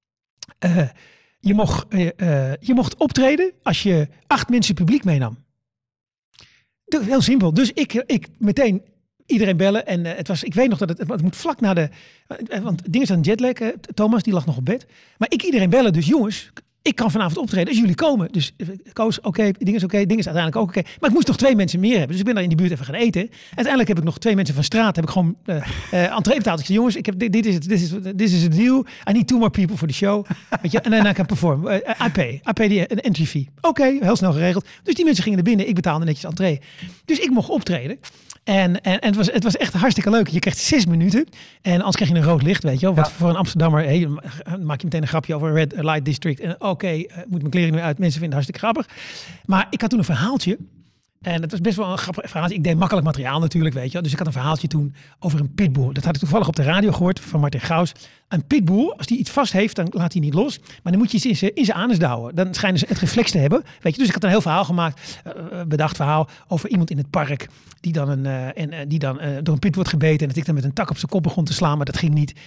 je mocht optreden als je 8 mensen publiek meenam. Heel simpel. Dus ik meteen iedereen bellen. En ik weet nog dat het moet vlak na want dingen zijn jetlag. Thomas die lag nog op bed. Maar iedereen bellen. Dus jongens, ik kan vanavond optreden als jullie komen. Dus Koos, ding is uiteindelijk ook oké. Maar ik moest nog 2 mensen meer hebben. Dus ik ben daar in die buurt even gaan eten. Uiteindelijk heb ik nog 2 mensen van straat. Heb ik gewoon entree betaald. Ik zei, jongens, dit is het deal. I need 2 more people for the show. Weet je? En daarna kan ik performen. I pay die een entry fee. Oké, heel snel geregeld. Dus die mensen gingen naar binnen. Ik betaalde netjes entree. Dus ik mocht optreden. En het was echt hartstikke leuk. Je krijgt 6 minuten. En anders krijg je een rood licht, weet je wel. Wat voor een Amsterdammer, maak je meteen een grapje over Red Light District. En moet mijn kleren nu uit. Mensen vinden het hartstikke grappig. Maar ik had toen een verhaaltje. En het was best wel een grappig verhaaltje. Ik deed makkelijk materiaal natuurlijk, weet je wel. Dus ik had een verhaaltje toen over een pitbull. Dat had ik toevallig op de radio gehoord van Martin Gauws. Een pitbull, als die iets vast heeft, dan laat hij niet los. Maar dan moet je iets in zijn anus douwen. Dan schijnen ze het reflex te hebben. Weet je? Dus ik had een heel verhaal gemaakt. Bedacht verhaal over iemand in het park. Die dan, door een pit wordt gebeten. En dat ik dan met een tak op zijn kop begon te slaan. Maar dat ging niet.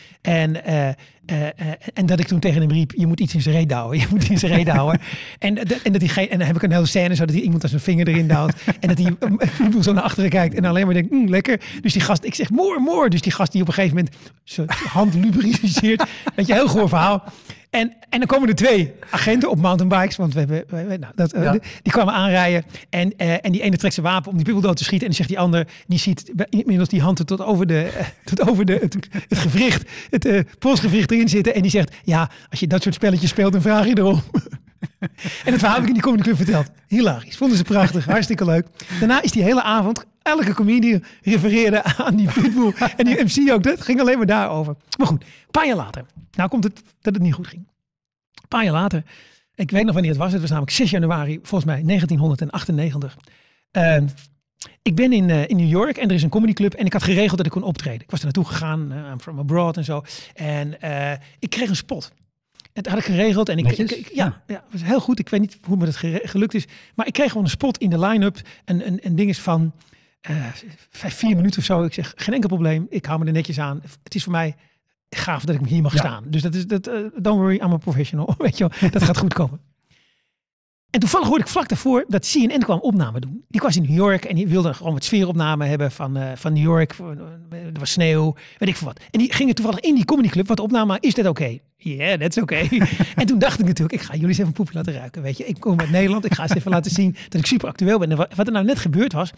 En dat ik toen tegen hem riep. Je moet iets in zijn reet douwen. Je moet iets in zijn reet douwen. En dan heb ik een hele scène. Zodat hij iemand als zijn vinger erin douwt. En dat hij zo naar achteren kijkt. En alleen maar denkt, lekker. Dus die gast, ik zeg, more. Dus die gast die op een gegeven moment zijn hand lubriceert. Weet je, heel goor verhaal. En dan komen er 2 agenten op mountainbikes. Want die kwamen aanrijden. En die ene trekt zijn wapen om die pitbull dood te schieten. En dan zegt die ander, die ziet inmiddels die handen tot over het gewricht, het polsgewricht erin zitten. En die zegt, ja, als je dat soort spelletjes speelt, dan vraag je erom. En het verhaal heb ik in die Comedy Club verteld. Hilarisch. Vonden ze prachtig. Hartstikke leuk. Daarna is die hele avond, elke comedian refereerde aan die pitbull. En die MC ook. Dat ging alleen maar daarover. Maar goed, een paar jaar later. Nou komt het dat het niet goed ging. Een paar jaar later. Ik weet nog wanneer het was. Het was namelijk 6 januari, volgens mij 1998. Ik ben in New York en er is een comedyclub. En ik had geregeld dat ik kon optreden. Ik was er naartoe gegaan. I'm from abroad en zo. En ik kreeg een spot. En dat had ik geregeld. En het was heel goed. Ik weet niet hoe me dat gelukt is. Maar ik kreeg gewoon een spot in de line-up. Een ding is van 4 minuten of zo. Ik zeg, geen enkel probleem. Ik hou me er netjes aan. Het is voor mij gaaf dat ik hier mag staan. Dus don't worry, I'm a professional. Weet je wel, dat gaat goed komen. En toevallig hoorde ik vlak daarvoor dat CNN kwam opname doen. Die was in New York en die wilde gewoon wat sfeeropname hebben van New York. Er was sneeuw, weet ik veel wat. En die gingen toevallig in die comedyclub wat opname. Is dat oké? Yeah, that's oké. En toen dacht ik natuurlijk, ik ga jullie eens even een poepje laten ruiken. Weet je, ik kom uit Nederland. Ik ga eens even laten zien dat ik super actueel ben. En wat er nou net gebeurd was,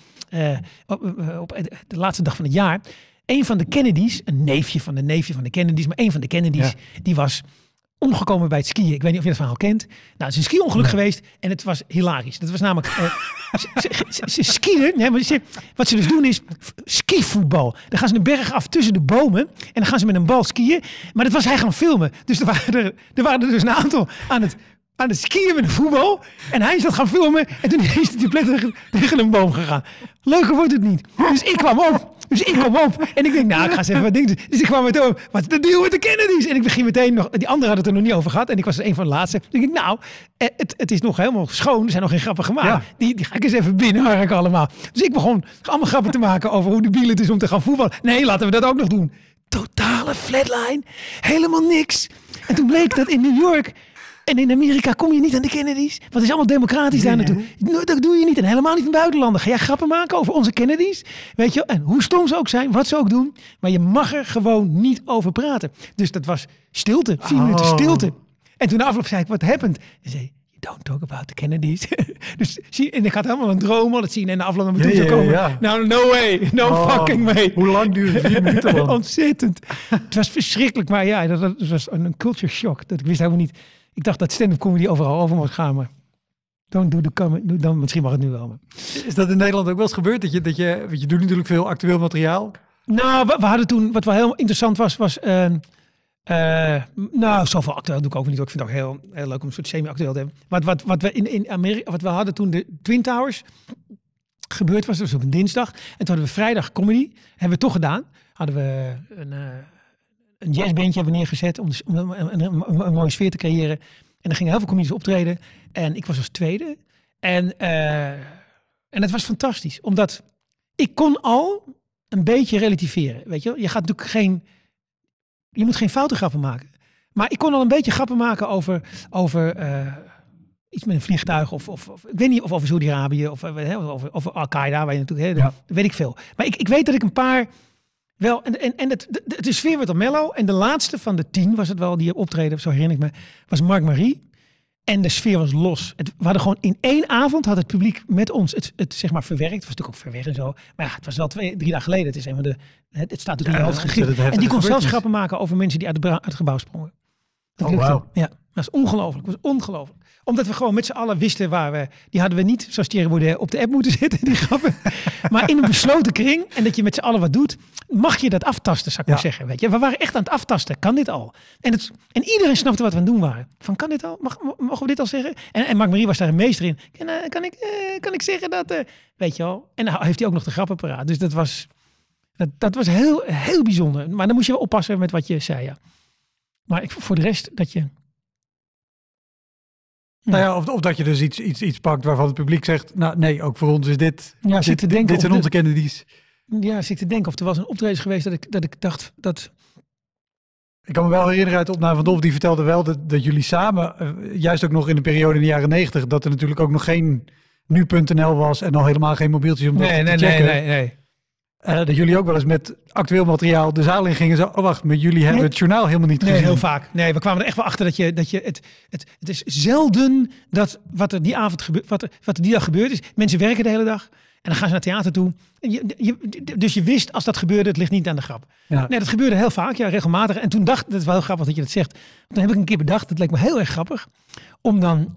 op de laatste dag van het jaar. Een van de Kennedys, een neefje van de Kennedys, maar een van de Kennedys, die was omgekomen bij het skiën. Ik weet niet of je dat verhaal kent. Nou, het is een ski-ongeluk geweest en het was hilarisch. Dat was namelijk ze skiën. Nee, maar wat ze dus doen is skivoetbal. Dan gaan ze een berg af tussen de bomen en dan gaan ze met een bal skiën. Maar dat was hij gaan filmen. Dus er waren er dus een aantal aan het skiën met een voetbal. En hij is dat gaan filmen. En toen is hij pletter tegen een boom gegaan. Leuker wordt het niet. Dus ik kwam op. En ik denk, nou, ik ga eens even wat dingen doen. Dus ik kwam met over, wat is de deal met de Kennedys? En ik begin meteen nog, die anderen hadden het er nog niet over gehad. En ik was een van de laatste. Dus ik denk, nou, het is nog helemaal schoon. Er zijn nog geen grappen gemaakt. Ja. Die ga ik eens even binnenharken allemaal. Dus ik begon allemaal grappen te maken over hoe debiel het is om te gaan voetballen. Nee, laten we dat ook nog doen. Totale flatline. Helemaal niks. En toen bleek dat in New York en in Amerika kom je niet aan de Kennedys. Want het is allemaal democratisch daar naartoe. Dat doe je niet. En helemaal niet in buitenlanden. Ga jij grappen maken over onze Kennedys? Weet je? En hoe stom ze ook zijn. Wat ze ook doen. Maar je mag er gewoon niet over praten. Dus dat was stilte. 4 minuten stilte. En toen de afloop zei ik, what happened? En zei, don't talk about the Kennedys. Dus en ik had helemaal een droom al het zien. En de afloop naar me toe zou komen. Ja. Nou, no way. No fucking way. Hoe lang duurde 4 minuten lang? Ontzettend. Het was verschrikkelijk. Maar ja, dat was een culture shock. Dat ik wist helemaal niet. Ik dacht dat stand-up comedy overal over moest gaan, maar don't do the comedy. Dan misschien mag het nu wel. Maar. Is dat in Nederland ook wel eens gebeurd? Dat je doet natuurlijk veel actueel materiaal. Nou, we hadden toen, wat wel heel interessant was nou, zoveel actueel doe ik ook niet. Ik vind het ook heel leuk om een soort semi-actueel te hebben. Wat we in Amerika, wat we hadden toen de Twin Towers gebeurd was, dus op een dinsdag. En toen hadden we vrijdag comedy. Hebben we toch gedaan. Hadden we een jazzbandje hebben we neergezet om een mooie sfeer te creëren. En er gingen heel veel comedies optreden. En ik was als tweede. En het was fantastisch. Omdat ik kon al een beetje relativeren. Weet je, je gaat natuurlijk je moet geen foute grappen maken. Maar ik kon al een beetje grappen maken over iets met een vliegtuig. Of ik weet niet, of over Saudi-Arabië. Of over Al-Qaeda. Waar je natuurlijk, dat weet ik veel. Maar ik weet dat ik een paar wel, en de sfeer werd al mellow. En de laatste van de 10 was het wel die optreden, zo herinner ik me, was Mark Marie. En de sfeer was los. We hadden gewoon in 1 avond had het publiek met ons het zeg maar verwerkt. Het was natuurlijk ook verwerkt en zo. Maar ja, het was wel 2-3 dagen geleden. Het is een van het staat natuurlijk in je hoofd gegrift. En die kon zelfs grappen maken over mensen die uit het gebouw sprongen. Dat wow. Ja, dat is ongelooflijk. Dat was ongelooflijk. Omdat we gewoon met z'n allen wisten waar we... Die hadden we niet, zoals Thierry Baudet, op de app moeten zitten, die grappen. Maar in een besloten kring en dat je met z'n allen wat doet, mag je dat aftasten, zou ik maar zeggen. Weet je? We waren echt aan het aftasten. Kan dit al? En iedereen snapte wat we aan het doen waren. Van, kan dit al? Mogen we dit al zeggen? En Mark-Marie was daar een meester in. Kan ik zeggen dat... weet je wel? En dan heeft hij ook nog de grappen paraat. Dus dat was heel, heel bijzonder. Maar dan moest je wel oppassen met wat je zei, ja. Maar voor de rest, dat je... Nou ja, of dat je dus iets pakt waarvan het publiek zegt... Nou nee, ook voor ons is dit... Ja, dit zijn onze Kennedys. Ja, zit te denken of er was een optreden geweest dat ik dacht dat... Ik kan me wel herinneren uit de opname van Dolf, die vertelde wel dat jullie samen... juist ook nog in de periode in de jaren 90... dat er natuurlijk ook nog geen nu.nl was... en al helemaal geen mobieltjes om dat te checken. Nee. Dat jullie ook wel eens met actueel materiaal de zaal in gingen. Zo, oh wacht, maar jullie hebben het journaal helemaal niet gezien. Nee, heel vaak. Nee, we kwamen er echt wel achter dat je het is zelden dat wat er die avond gebeurt, wat er die dag gebeurd is. Mensen werken de hele dag en dan gaan ze naar theater toe. Dus je wist, als dat gebeurde, het ligt niet aan de grap. Ja. Nee, dat gebeurde heel vaak, ja, regelmatig. En toen dacht ik, dat is wel heel grappig dat je dat zegt. Toen heb ik een keer bedacht, het leek me heel erg grappig, om dan...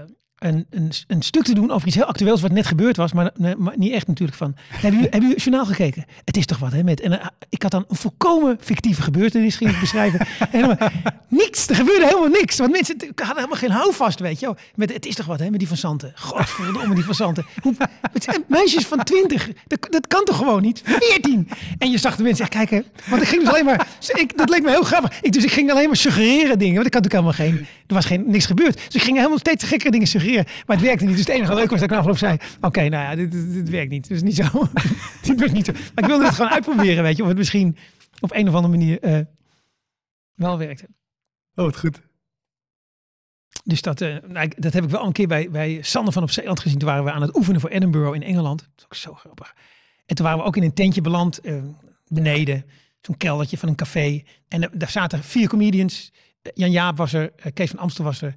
Een stuk te doen over iets heel actueels wat net gebeurd was, maar niet echt natuurlijk van. Hebben jullie het journaal gekeken? Het is toch wat, hè? Ik had dan een volkomen fictieve gebeurtenis ging ik beschrijven. Niks, er gebeurde helemaal niks. Want mensen hadden helemaal geen houvast, weet je wel. Het is toch wat, hè? Met die van Santen. Godverdomme, die van Santen. Het zijn meisjes van 20. Dat kan toch gewoon niet? 14. En je zag de mensen echt kijken. Want ik ging dus alleen maar... dat leek me heel grappig. Dus ik ging alleen maar suggereren dingen. Want ik had natuurlijk helemaal er was niks gebeurd. Dus ik ging helemaal steeds gekkere dingen suggereren. Maar het werkte niet. Dus het enige leuke was dat ik na afloop zei... Oké, nou ja, dit werkt niet. Dus niet zo. Dit werkt niet zo. Maar ik wilde het gewoon uitproberen, weet je. Of het misschien op een of andere manier wel werkte. Oh, wat goed. Dus dat heb ik wel een keer bij Sander van op Zeeland gezien. Toen waren we aan het oefenen voor Edinburgh in Engeland. Dat is ook zo grappig. En toen waren we ook in een tentje beland. Beneden. Zo'n keldertje van een café. En daar zaten 4 comedians. Jan Jaap was er. Kees van Amstel was er.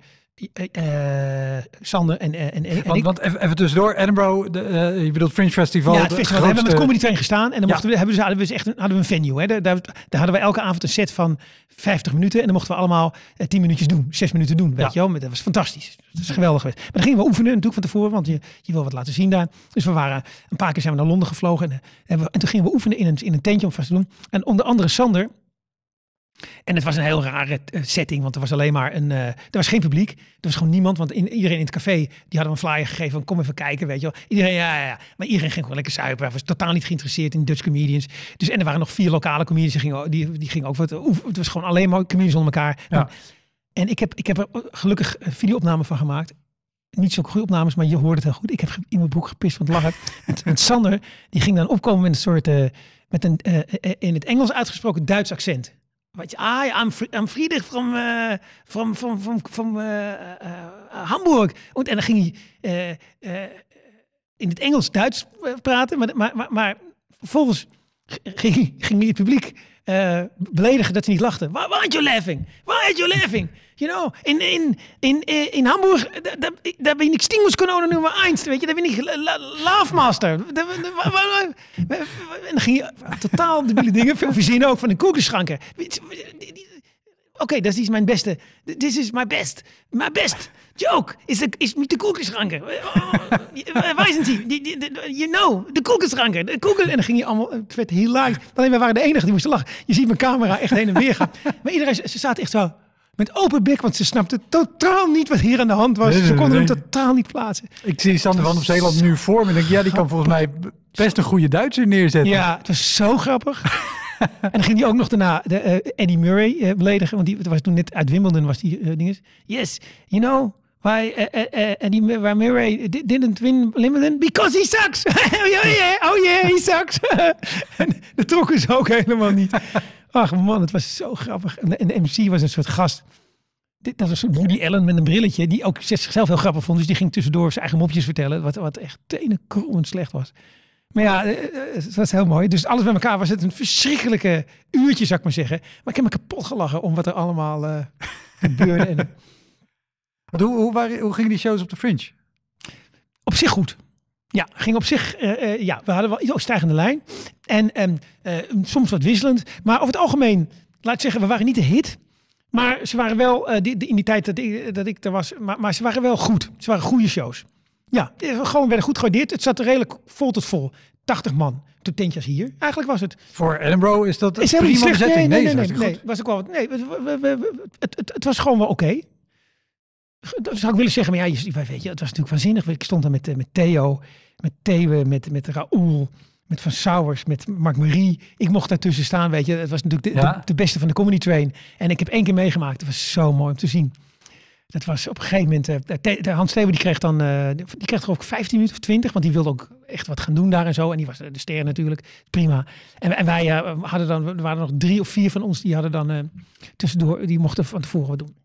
Sander en ik. Want even tussendoor, Edinburgh, je bedoelt Fringe Festival. Ja, het festival. Hebben we met Comedy Train gestaan en dan hadden we een venue. Hè. Daar hadden we elke avond een set van 50 minuten en dan mochten we allemaal 10 minuutjes doen, 6 minuten doen, weet je wel. Dat was fantastisch. Dat is geweldig geweest. Maar dan gingen we oefenen natuurlijk van tevoren, want je wil wat laten zien daar. Dus we waren een paar keer zijn we naar Londen gevlogen en toen gingen we oefenen in een tentje om vast te doen. En onder andere Sander. En het was een heel rare setting, want er was alleen maar er was geen publiek. Er was gewoon niemand, want iedereen in het café, die hadden een flyer gegeven van kom even kijken, weet je wel. Iedereen, ja. Maar iedereen ging gewoon lekker suipen. Hij was totaal niet geïnteresseerd in Dutch comedians. Dus, en er waren nog 4 lokale comedians, die gingen ook wat. Het was gewoon alleen maar comedians onder elkaar. Ja. En ik heb er gelukkig videoopnamen van gemaakt. Niet zo'n goede opnames, maar je hoort het heel goed. Ik heb in mijn broek gepist van het lachen. En Sander, die ging dan opkomen met een soort, met een in het Engels uitgesproken Duits accent. Weet je, I'm Friedrich from Hamburg. En dan ging hij in het Engels-Duits praten, maar vervolgens ging hij het publiek beledigen dat ze niet lachten. Why aren't you laughing? Why aren't you laughing? You know, in Hamburg, daar ben ik Stimmungskanone nummer 1. Weet je, daar ben ik Laugmaster. En dan ging je totaal debiele dingen. Veel verzinnen ook van de koekenschranken. Oké, dat is mijn beste. This is my best. My best joke is met de koekenschranken. Waar zijn die? You know, de koekenschranken. En dan ging je allemaal, het werd hilarisch. Alleen wij waren de enigen die moesten lachen. Je ziet mijn camera echt heen en weer gaan. Maar iedereen, ze zaten echt zo met open bek, want ze snapten totaal niet wat hier aan de hand was. Ze konden hem totaal niet plaatsen. Ik zie Sander van op Zeeland nu voor me en denk, die kan volgens mij best een goede Duitser neerzetten. Ja, het was zo grappig. En dan ging hij ook nog daarna Eddie Murray beledigen, want die was toen net uit Wimbledon was die dinges. Yes, you know why Eddie Murray didn't win Wimbledon because he sucks. Oh yeah, he sucks. En dat trokken ze ook helemaal niet. Ach man, het was zo grappig. En de MC was een soort gast. Dat was Woody Allen met een brilletje, die ook zichzelf heel grappig vond. Dus die ging tussendoor zijn eigen mopjes vertellen, wat echt tenenkrommend slecht was. Maar ja, het was heel mooi. Dus alles bij elkaar was het een verschrikkelijke uurtje, zou ik maar zeggen. Maar ik heb me kapot gelachen om wat er allemaal gebeurde. Hoe gingen die shows op de Fringe? Op zich goed. Ja, ging op zich, we hadden wel iets stijgende lijn. En soms wat wisselend. Maar over het algemeen, laat ik zeggen, we waren niet de hit. Maar ze waren wel, in die tijd dat ik er was, maar ze waren wel goed. Ze waren goede shows. Ja, gewoon werden goed gewaardeerd. Het zat er redelijk vol tot vol. 80 man. Toen tentjes hier. Eigenlijk was het... Voor Edinburgh is dat is prima slecht. bezetting? Nee. Was ook wel, nee, het was gewoon wel oké. Dat zou ik willen zeggen, maar ja, weet je, het was natuurlijk waanzinnig. Ik stond daar met Theo, met Thewe, met Raoul, met Van Sauers, met Mark Marie. Ik mocht daartussen staan, weet je. Het was natuurlijk de beste van de Comedy Train. En ik heb 1 keer meegemaakt. Het was zo mooi om te zien. Dat was op een gegeven moment... Hans Thewe die kreeg dan... die kreeg geloof ik 15 minuten of 20. Want die wilde ook echt wat gaan doen daar en zo. En die was de ster natuurlijk. Prima. En wij hadden dan... Er waren nog 3 of 4 van ons die hadden dan tussendoor... Die mochten van tevoren wat doen.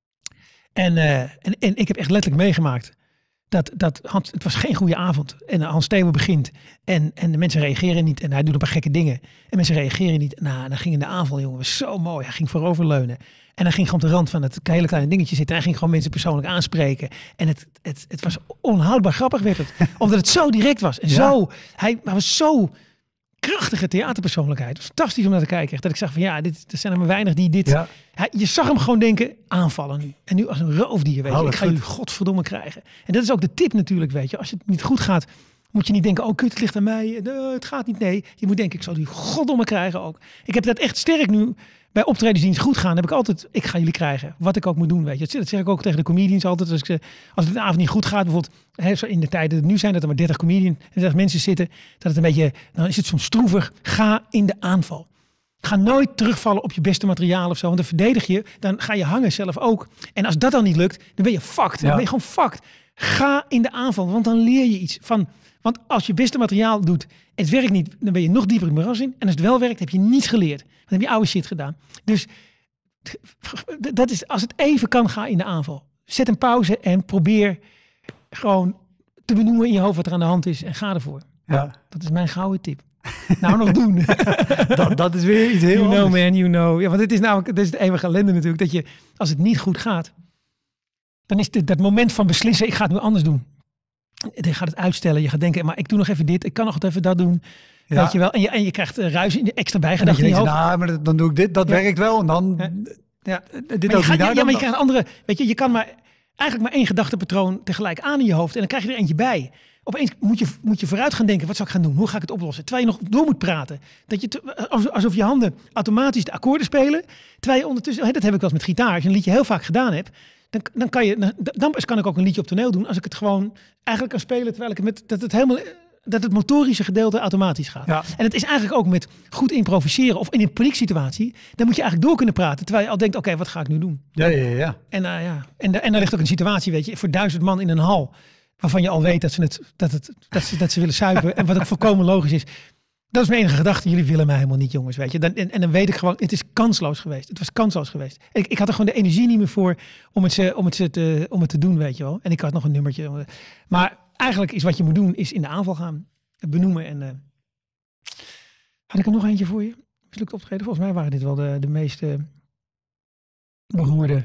En ik heb echt letterlijk meegemaakt dat Hans, het was geen goede avond. En Hans Thewe begint en de mensen reageren niet. En hij doet een paar gekke dingen. En mensen reageren niet. Nou, dan ging in de aanval, jongen, was zo mooi. Hij ging vooroverleunen. En hij ging gewoon op de rand van het hele kleine dingetje zitten. En hij ging gewoon mensen persoonlijk aanspreken. En het was onhoudbaar grappig werd het. Omdat het zo direct was. En hij was zo krachtige theaterpersoonlijkheid. Fantastisch om naar te kijken. Dat ik zag van er zijn er maar weinig die dit... Ja. Je zag hem gewoon denken, aanvallen nu. En nu als een roofdier, weet je. Ik ga jullie godverdomme krijgen. En dat is ook de tip natuurlijk, weet je. Als het niet goed gaat, moet je niet denken, kut, het ligt aan mij. Het gaat niet, nee. Je moet denken, ik zal jullie goddomme krijgen ook. Ik heb dat echt sterk nu. Bij optredens die niet goed gaan, heb ik altijd, ik ga jullie krijgen. Wat ik ook moet doen, weet je. Dat zeg ik ook tegen de comedians altijd. Als het een avond niet goed gaat, bijvoorbeeld in de tijden dat nu zijn, dat er maar 30 comedians en 30 mensen zitten, dat het een beetje, dan is het soms stroevig. Ga in de aanval. Ga nooit terugvallen op je beste materiaal of zo. Want dan verdedig je, dan ga je hangen zelf ook. En als dat dan niet lukt, dan ben je fucked. Dan ben je gewoon fucked. Ga in de aanval, want dan leer je iets van. Want als je beste materiaal doet en het werkt niet, dan ben je nog dieper in het moeras in. En als het wel werkt, heb je niets geleerd. Dan heb je oude shit gedaan. Dus dat is, als het even kan, ga in de aanval. Zet een pauze en probeer gewoon te benoemen in je hoofd wat er aan de hand is. En ga ervoor. Ja. Dat is mijn gouden tip. Nou, nog doen. dat is weer iets heel anders. Man, you know. Ja, want het is namelijk, dat is de eeuwige ellende natuurlijk. Dat je, als het niet goed gaat, dan is dat moment van beslissen, ik ga het nu anders doen. Je gaat het uitstellen. Je gaat denken, maar ik doe nog even dit. Ik kan nog even dat doen. Ja. Weet je wel. En je krijgt ruis in de extra bijgedachte in je hoofd. Nou, maar dan doe ik dit. Dat werkt wel. En dan... Dit ook niet. Maar je krijgt een andere... Weet je kan eigenlijk maar 1 gedachtepatroon tegelijk aan in je hoofd. En dan krijg je er eentje bij. Opeens moet je vooruit gaan denken. Wat zou ik gaan doen? Hoe ga ik het oplossen? Terwijl je nog door moet praten. Dat je alsof je handen automatisch de akkoorden spelen. Terwijl je ondertussen... Dat heb ik wel eens met gitaar. Als je een liedje heel vaak gedaan hebt. Dan kan ik ook een liedje op toneel doen. Als ik het gewoon eigenlijk kan spelen. Terwijl ik dat het motorische gedeelte automatisch gaat. Ja. En het is eigenlijk ook met goed improviseren. Of in een panieksituatie. Dan moet je eigenlijk door kunnen praten. Terwijl je al denkt, oké, wat ga ik nu doen? Ja. En dan ligt ook een situatie, weet je. Voor 1000 man in een hal. Waarvan je al weet dat ze willen suipen. En wat ook volkomen logisch is. Dat is mijn enige gedachte. Jullie willen mij helemaal niet, jongens. Weet je. Dan weet ik gewoon, het is kansloos geweest. Het was kansloos geweest. Ik had er gewoon de energie niet meer voor om het te doen, weet je wel. En ik had nog een nummertje. Maar eigenlijk is wat je moet doen, is in de aanval gaan. Het benoemen. En had ik er nog eentje voor je? Mislukt optreden? Volgens mij waren dit wel de meeste beroerde.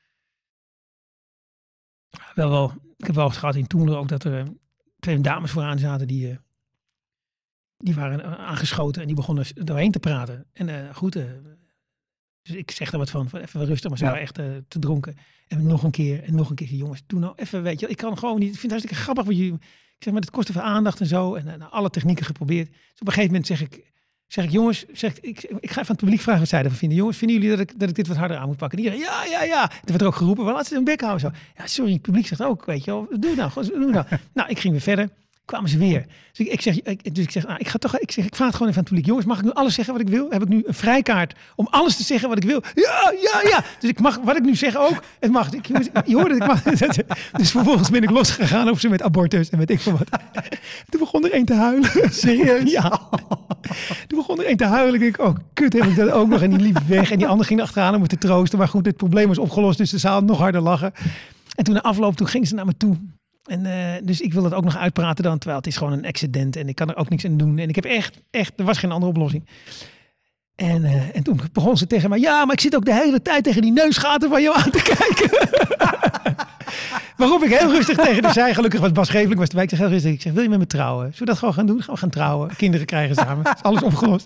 Wel. Ik heb wel eens gehad in Toemler ook dat er 2 dames vooraan zaten die waren aangeschoten en die begonnen doorheen te praten. En dus ik zeg er wat van even rustig, maar ze waren echt te dronken. En nog een keer. Jongens, doe nou even, weet je, ik kan gewoon niet. Ik vind het hartstikke grappig wat jullie. Ik zeg maar, het kost even aandacht en zo. En alle technieken geprobeerd. Dus op een gegeven moment zeg ik jongens, ik ga even aan het publiek vragen wat zij ervan vinden. Jongens, vinden jullie dat ik dit wat harder aan moet pakken? En ja. Er werd er ook geroepen, laat ze een bek houden. Zo. Ja, sorry, het publiek zegt ook, weet je wel. Doe nou. Nou, ik ging weer verder. Kwamen ze weer. Dus ik zeg, ik vraag het gewoon even aan het publiek. Jongens, mag ik nu alles zeggen wat ik wil? Heb ik nu een vrijkaart om alles te zeggen wat ik wil? Ja. Dus ik mag wat ik nu zeg ook. Het mag. Je hoorde het, ik mag. Dus vervolgens ben ik losgegaan op ze met abortus en weet ik veel wat. Toen begon er 1 te huilen. Serieus? Ja. Toen begon er 1 te huilen. Ik denk, kut, heb ik dat ook nog. En die liep weg. En die ander ging achteraan om me te troosten. Maar goed, het probleem was opgelost. Dus de zaal nog harder lachen. En toen na afloop, toen ging ze naar me toe. En dus ik wil het ook nog uitpraten dan, terwijl het is gewoon een accident en ik kan er ook niks aan doen. En ik heb echt, er was geen andere oplossing. En toen begon ze tegen mij, ja, maar ik zit ook de hele tijd tegen die neusgaten van jou aan te kijken. Waarop ik heel rustig tegen haar zei, gelukkig was Bas Geeflijk was erbij. Ik zeg heel rustig, ik zeg, wil je met me trouwen? Zullen we dat gewoon gaan doen? Gaan we gaan trouwen? Kinderen krijgen samen. Is alles opgelost.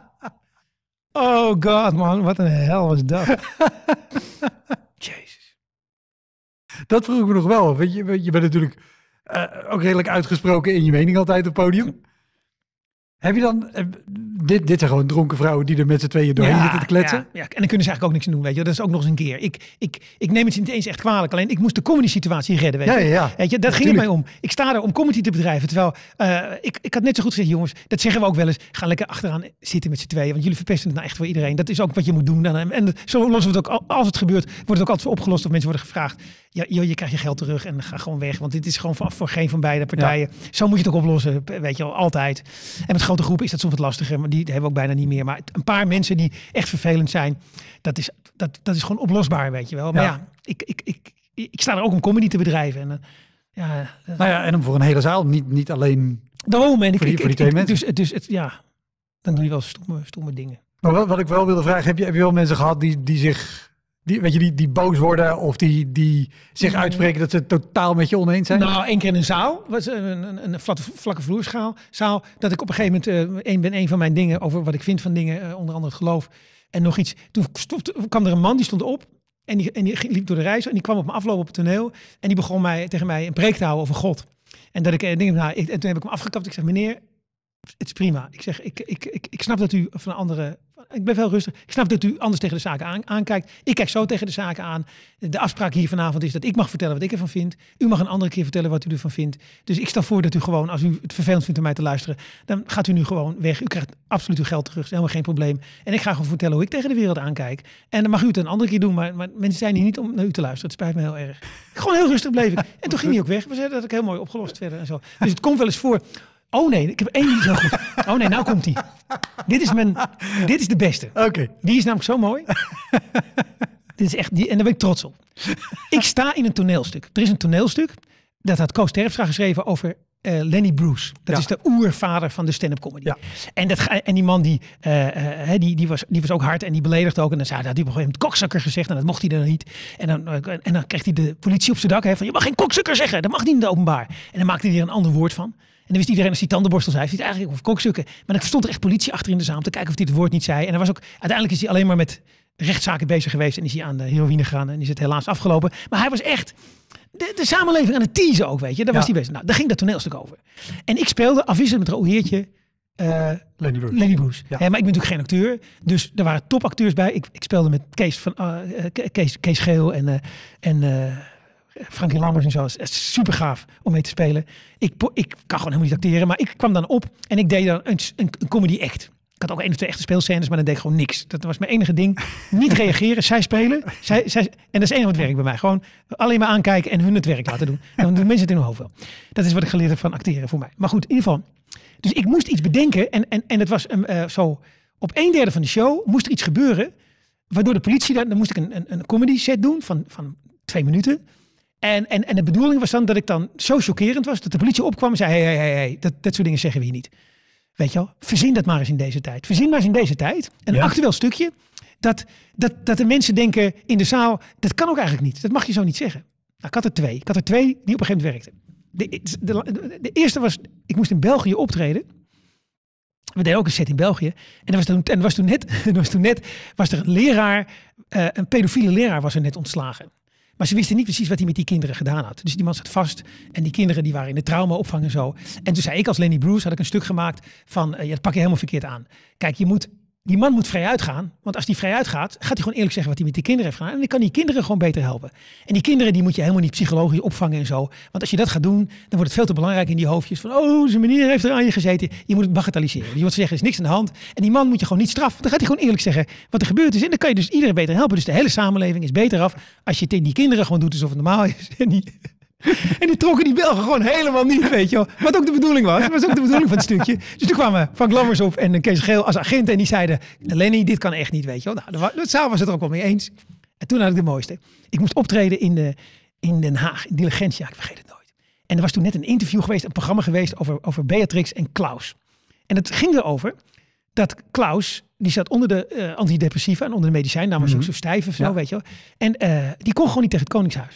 Oh god man, wat een hel was dat. Jezus. Dat vroeg ik me nog wel. Want je bent natuurlijk ook redelijk uitgesproken in je mening altijd op het podium. Heb je dan... Dit zijn gewoon dronken vrouwen die er met z'n tweeën doorheen zitten te kletsen. Ja, en dan kunnen ze eigenlijk ook niks aan doen, weet je. Dat is ook nog eens een keer. Ik neem het niet eens echt kwalijk. Alleen ik moest de comedy situatie redden, weet je. Ja. Weet je, dat ging het mij om. Ik sta er om comedy te bedrijven. Terwijl ik had net zo goed gezegd, jongens, dat zeggen we ook wel eens. Ga lekker achteraan zitten met z'n tweeën. Want jullie verpesten het nou echt voor iedereen. Dat is ook wat je moet doen. En zo lossen we het ook. Als het gebeurt, wordt het ook altijd opgelost. Of mensen worden gevraagd. Ja, je krijgt je geld terug en ga gewoon weg. Want dit is gewoon voor geen van beide partijen. Ja. Zo moet je het ook oplossen, weet je wel, altijd. En met grote groepen is dat soms wat lastiger. Maar die hebben we ook bijna niet meer. Maar een paar mensen die echt vervelend zijn, dat is gewoon oplosbaar, weet je wel. Maar ja, ik sta er ook om comedy te bedrijven. En, en om voor een hele zaal, niet alleen daarom, en voor die twee mensen. Dus dan doe je wel stomme dingen. Maar wat ik wel wilde vragen, heb je wel mensen gehad die zich... Die boos worden of die zich uitspreken dat ze het totaal met je oneens zijn? Nou, 1 keer in een zaal. Was een vlakke vloerzaal. Dat ik op een gegeven moment... een van mijn dingen over wat ik vind van dingen, onder andere het geloof. En nog iets. Toen kwam er een man, die stond op. En die liep door de reis. En die kwam op me aflopen op het toneel. En die begon tegen mij een preek te houden over God. En dat en toen heb ik hem afgekapt. Ik zeg, meneer, het is prima. Ik zeg, ik snap dat u van een andere... Ik ben wel rustig. Ik snap dat u anders tegen de zaken aankijkt. Ik kijk zo tegen de zaken aan. De afspraak hier vanavond is dat ik mag vertellen wat ik ervan vind. U mag een andere keer vertellen wat u ervan vindt. Dus ik stel voor dat u gewoon, als u het vervelend vindt om mij te luisteren, dan gaat u nu gewoon weg. U krijgt absoluut uw geld terug. Dat is helemaal geen probleem. En ik ga gewoon vertellen hoe ik tegen de wereld aankijk. En dan mag u het een andere keer doen. Maar mensen zijn hier niet om naar u te luisteren. Het spijt me heel erg. Gewoon heel rustig bleef ik. En toen ging hij ook weg. We zeiden dat ik heel mooi opgelost verder en zo. Dus het komt wel eens voor. Oh nee, ik heb één die zo goed. Oh nee, nou komt hij. Dit is de beste. Okay. Die is namelijk zo mooi. Dit is echt, en daar ben ik trots op. Ik sta in een toneelstuk. Er is een toneelstuk, dat had Koos Terpstra geschreven over Lenny Bruce. Dat is de oervader van de stand-up comedy. Ja. En die man die was ook hard en die beledigde ook. En dan zei hij, dat hij op een gegeven moment kokzakker gezegd. En dat mocht hij dan niet. En dan kreeg hij de politie op zijn dak. Van, je mag geen kokzakker zeggen. Dat mag niet in het openbaar. En dan maakte hij er een ander woord van. En dan wist iedereen, als hij tandenborstel zei, heeft hij het eigenlijk over kokzukken. Maar dan stond er echt politie achter in de zaal om te kijken of hij het woord niet zei. En er was ook, uiteindelijk is hij alleen maar met rechtszaken bezig geweest. En is hij aan de heroïne gegaan en is het helaas afgelopen. Maar hij was echt de samenleving aan het teasen ook, weet je. Daar was hij bezig. Nou, daar ging dat toneelstuk over. En ik speelde afwisselend met Raoul Heertje, Lenny Bruce. Ja. Maar ik ben natuurlijk geen acteur. Dus er waren topacteurs bij. Ik speelde met Kees Geel en Frankie Lammers en zo. Het is super gaaf om mee te spelen. Ik kan gewoon helemaal niet acteren. Maar ik kwam dan op en ik deed dan een comedy act. Ik had ook 1 of 2 echte speelscènes, maar dan deed ik gewoon niks. Dat was mijn enige ding. Niet reageren, zij spelen. En dat is enige wat werkt bij mij. Gewoon alleen maar aankijken en hun het werk laten doen. En dan doen mensen het in hun hoofd wel. Dat is wat ik geleerd heb van acteren voor mij. Maar goed, in ieder geval. Dus ik moest iets bedenken. En het was zo op 1/3 van de show moest er iets gebeuren. Waardoor de politie, dan moest ik een comedy set doen van 2 minuten. En de bedoeling was dan dat ik dan zo chockerend was dat de politie opkwam en zei, hey, dat soort dingen zeggen we hier niet. Weet je wel, verzin dat maar eens in deze tijd. Verzin maar eens in deze tijd een actueel stukje dat de mensen denken in de zaal, dat kan ook eigenlijk niet. Dat mag je zo niet zeggen. Nou, ik had er 2. Ik had er 2 die op een gegeven moment werkten. De eerste was, ik moest in België optreden. We deden ook een set in België. En er was toen net een leraar, een pedofiele leraar was er net ontslagen. Maar ze wisten niet precies wat hij met die kinderen gedaan had. Dus die man zat vast. En die kinderen die waren in de traumaopvang en zo. En toen zei ik als Lenny Bruce, had ik een stuk gemaakt van, dat pak je helemaal verkeerd aan. Kijk, die man moet vrij uitgaan. Want als die vrij uitgaat, gaat hij gewoon eerlijk zeggen wat hij met die kinderen heeft gedaan. En dan kan die kinderen gewoon beter helpen. En die kinderen die moet je helemaal niet psychologisch opvangen en zo. Want als je dat gaat doen, dan wordt het veel te belangrijk in die hoofdjes. Van, oh, zijn meneer heeft er aan je gezeten. Je moet het bagatelliseren. Je moet zeggen, er is niks aan de hand. En die man moet je gewoon niet straffen. Dan gaat hij gewoon eerlijk zeggen wat er gebeurd is. En dan kan je dus iedereen beter helpen. Dus de hele samenleving is beter af als je tegen die kinderen gewoon doet alsof het normaal is. En die trokken die Belgen gewoon helemaal niet, weet je wel. Wat ook de bedoeling was. Dat was ook de bedoeling van het stukje. Dus toen kwamen Frank Lammers op en Kees Geel als agent. En die zeiden, Lenny, dit kan echt niet, weet je wel. Nou, de zaal was het er ook wel mee eens. En toen had ik de mooiste. Ik moest optreden in Den Haag, in Diligentia. Ik vergeet het nooit. En er was toen net een interview geweest, een programma geweest over Beatrix en Klaus. En het ging erover dat Klaus, die zat onder de antidepressiva en onder de medicijn. Namelijk ook zo stijf of zo, weet je wel. En die kon gewoon niet tegen het Koningshuis.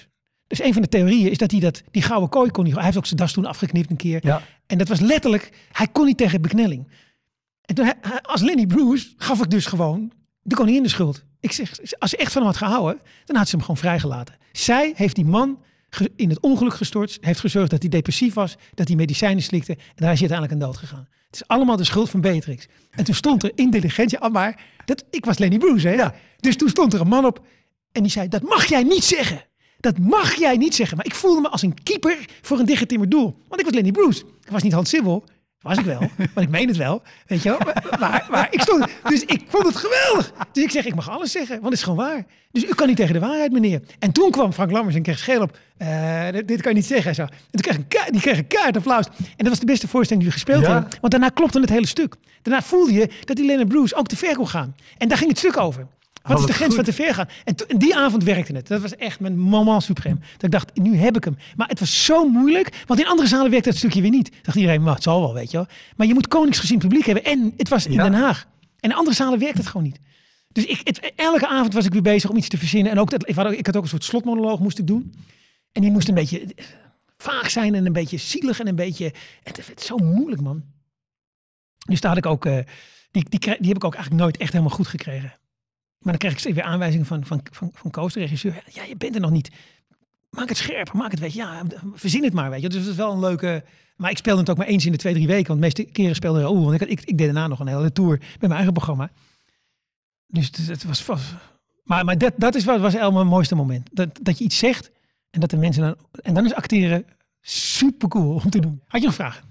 Dus een van de theorieën is dat hij die gouden kooi kon niet. Hij heeft ook zijn das toen afgeknipt een keer. Ja. En dat was letterlijk, hij kon niet tegen beknelling. En toen als Lenny Bruce gaf ik dus gewoon de koningin de schuld. Ik zeg, als ze echt van hem had gehouden, dan had ze hem gewoon vrijgelaten. Zij heeft die man in het ongeluk gestort, heeft gezorgd dat hij depressief was, dat hij medicijnen slikte en daar is hij uiteindelijk aan dood gegaan. Het is allemaal de schuld van Beatrix. En toen stond er intelligentie, maar ik was Lenny Bruce, hè? Ja. Dus toen stond er een man op en die zei, dat mag jij niet zeggen. Dat mag jij niet zeggen. Maar ik voelde me als een keeper voor een dichtgetimmerd doel. Want ik was Lenny Bruce. Ik was niet Hans Sibbel. Was ik wel. Want ik meen het wel. Weet je wel. Maar ik stond... Dus ik vond het geweldig. Dus ik zeg, ik mag alles zeggen. Want het is gewoon waar. Dus u kan niet tegen de waarheid, meneer. En toen kwam Frank Lammers en kreeg scheel op. Dit kan je niet zeggen. Zo. En toen kreeg een kaart applaus. En dat was de beste voorstelling die we gespeeld hebben. Want daarna klopte het hele stuk. Daarna voelde je dat die Lenny Bruce ook te ver kon gaan. En daar ging het stuk over. Wat is de grens van te ver gaan? En die avond werkte het. Dat was echt mijn moment suprême. Dat ik dacht, nu heb ik hem. Maar het was zo moeilijk. Want in andere zalen werkte dat stukje weer niet. Dacht iedereen, maar het zal wel, weet je wel. Maar je moet koningsgezien publiek hebben. En het was in Den Haag. En in andere zalen werkte het gewoon niet. Dus elke avond was ik weer bezig om iets te verzinnen. En ook ik had ook een soort slotmonoloog moest ik doen. En die moest een beetje vaag zijn en een beetje zielig en een beetje... Het werd zo moeilijk, man. Dus daar had ik ook... Die heb ik ook eigenlijk nooit echt helemaal goed gekregen. Maar dan krijg ik steeds weer aanwijzingen van Koos, de regisseur. Ja, je bent er nog niet. Maak het scherper, maak het, weet je. Ja, verzin het maar, weet je. Dus dat is wel een leuke... Maar ik speelde het ook maar eens in de 2-3 weken. Want de meeste keren speelde want ik deed daarna nog een hele tour met mijn eigen programma. Dus het was vast... Maar dat was wel mijn mooiste moment. Dat je iets zegt en dat de mensen dan... En dan is acteren super cool om te doen. Had je nog vragen?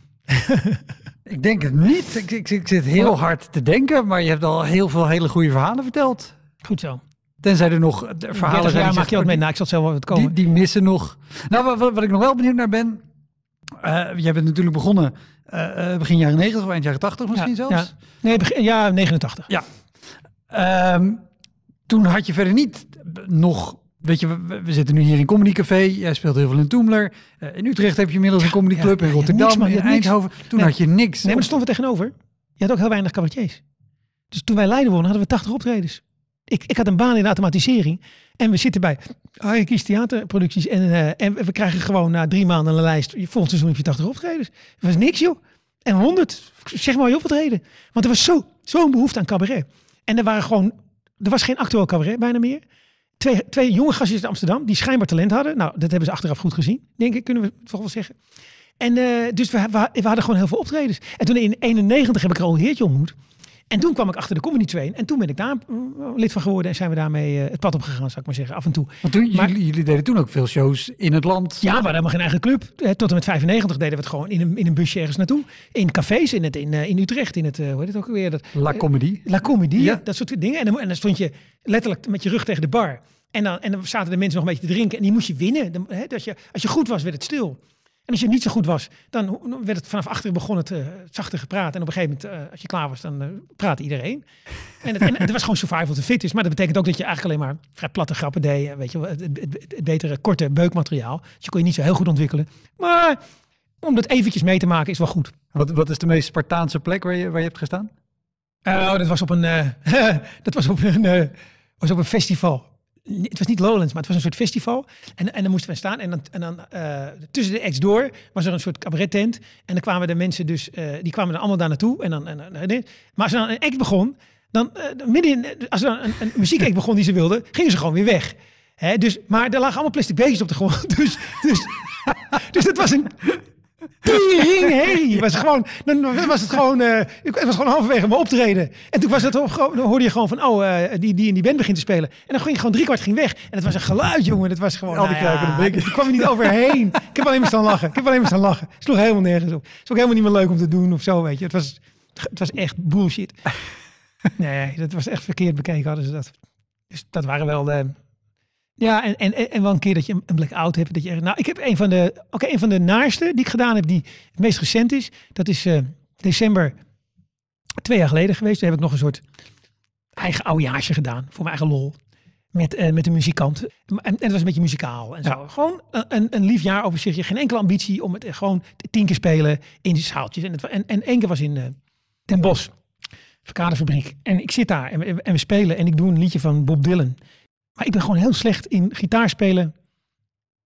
Ik denk het niet. Ik zit heel hard te denken, maar je hebt al heel veel hele goede verhalen verteld. Goed zo. Tenzij er nog verhalen zijn. Ja, maak je wat mee? Nou, ik zal zelf wel wat komen. Die missen nog. Nou, wat ik nog wel benieuwd naar ben. Jij bent natuurlijk begonnen begin jaren 90 of eind jaren 80 misschien zelfs. Ja. Nee, begin 89. Ja. Toen had je verder niet nog... Weet je, we zitten nu hier in Comedy Café. Jij speelt heel veel in Toemler. In Utrecht heb je inmiddels een comedy club. In Rotterdam, in Eindhoven. Toen had je niks. Nee, maar er stond er tegenover. Je had ook heel weinig cabaretiers. Dus toen wij Leiden wonnen, hadden we 80 optredens. Ik had een baan in de automatisering. En we zitten bij Kies Theaterproducties. En we krijgen gewoon na 3 maanden een lijst. Volgend seizoen heb je 80 optredens. Dat was niks, joh. En 100, zeg maar, je optreden. Want er was zo'n behoefte aan cabaret. En er was geen actueel cabaret bijna meer. Twee jonge gastjes uit Amsterdam die schijnbaar talent hadden. Nou, dat hebben ze achteraf goed gezien, denk ik, kunnen we toch wel zeggen. En dus we hadden gewoon heel veel optredens. En toen in 91 heb ik Raoul Heertje ontmoet. En toen kwam ik achter de Comedy Train. En toen ben ik daar lid van geworden. En zijn we daarmee het pad op gegaan, zou ik maar zeggen, af en toe. Want jullie deden toen ook veel shows in het land. Ja, we hadden helemaal geen eigen club. Tot en met 95 deden we het gewoon in een busje ergens naartoe. In cafés in Utrecht. In het, hoe heet het ook alweer? La Comédie. La Comédie, ja. Dat soort dingen. En dan stond je letterlijk met je rug tegen de bar. En dan zaten de mensen nog een beetje te drinken. En die moest je winnen. Als je goed was, werd het stil. En als je niet zo goed was, dan werd het vanaf achteren begon het zachter gepraat. En op een gegeven moment, als je klaar was, dan praatte iedereen. En het was gewoon survival to fittest. Maar dat betekent ook dat je eigenlijk alleen maar vrij platte grappen deed. Weet je, het betere, korte beukmateriaal. Dus je kon je niet zo heel goed ontwikkelen. Maar om dat eventjes mee te maken is wel goed. Wat is de meest Spartaanse plek waar je hebt gestaan? Dat was op een festival. Het was niet Lowlands, maar het was een soort festival. En dan moesten we staan. En dan tussen de acts door was er een soort cabarettent. En dan kwamen de mensen dus... die kwamen dan allemaal daar naartoe. Maar als er dan een act begon... Dan als er dan een muziekact begon die ze wilden... gingen ze gewoon weer weg. Maar er lagen allemaal plastic beetjes op de grond. Dus dat was een... herrie. Het was gewoon halverwege mijn optreden. En toen dan hoorde je gewoon van, die in die band begint te spelen. En dan ging gewoon 3/4 ging weg. En het was een geluid, jongen. Dat was gewoon, al die kruipende bekken. Ik kwam er niet overheen. Ik heb alleen maar staan lachen. Het sloeg helemaal nergens op. Het is ook helemaal niet meer leuk om te doen of zo, weet je. Het was echt bullshit. Nee, dat was echt verkeerd bekeken hadden ze dat. Dus dat waren wel de... Ja, en wel een keer dat je een blackout hebt. Ik heb een van de naarste die ik gedaan heb, die het meest recent is. Dat is december 2 jaar geleden geweest. Toen heb ik nog een soort eigen oudejaarsje gedaan. Voor mijn eigen lol. Met een muzikant. En het was een beetje muzikaal. En zo. Ja. Gewoon een lief jaar over zich. Geen enkele ambitie om het gewoon 10 keer spelen in die zaaltjes. En 1 keer was in Den Bosch. Verkadefabriek. En ik zit daar en we spelen. En ik doe een liedje van Bob Dylan. Maar ik ben gewoon heel slecht in gitaar spelen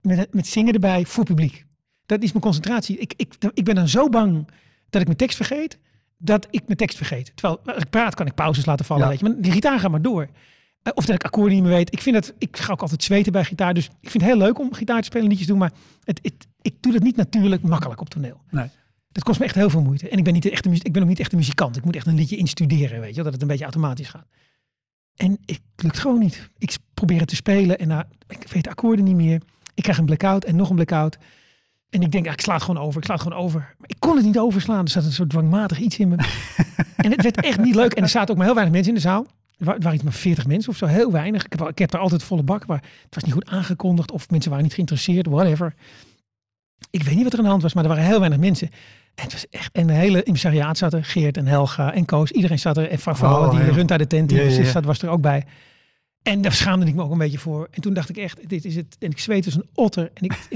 met zingen erbij voor publiek. Dat is mijn concentratie. Ik ben dan zo bang dat ik mijn tekst vergeet, dat ik mijn tekst vergeet. Terwijl als ik praat, kan ik pauzes laten vallen. Weet je. Maar die gitaar gaat maar door. Of dat ik akkoorden niet meer weet. Ik ga ook altijd zweten bij gitaar. Dus ik vind het heel leuk om gitaar te spelen, liedjes te doen. Maar ik doe dat niet natuurlijk makkelijk op toneel. Nee. Dat kost me echt heel veel moeite. En ik ben ook niet echt een muzikant. Ik moet echt een liedje instuderen, weet je, dat het een beetje automatisch gaat. En het lukt gewoon niet. Ik probeer het te spelen en ik weet de akkoorden niet meer. Ik krijg een blackout en nog een blackout. En ik denk, ik sla het gewoon over. Maar ik kon het niet overslaan. Er zat een soort dwangmatig iets in me. En het werd echt niet leuk. En er zaten ook maar heel weinig mensen in de zaal. Er waren iets maar 40 mensen of zo, heel weinig. Ik heb er altijd volle bak, maar het was niet goed aangekondigd. Of mensen waren niet geïnteresseerd, whatever. Ik weet niet wat er aan de hand was, maar er waren heel weinig mensen. En het was echt, en de hele impresariaat zat er. Geert en Helga en Koos. Iedereen zat er. En vooral die runt uit de tent, die was er ook bij. En daar schaamde ik me ook een beetje voor. En toen dacht ik echt, dit is het. En ik zweet als een otter.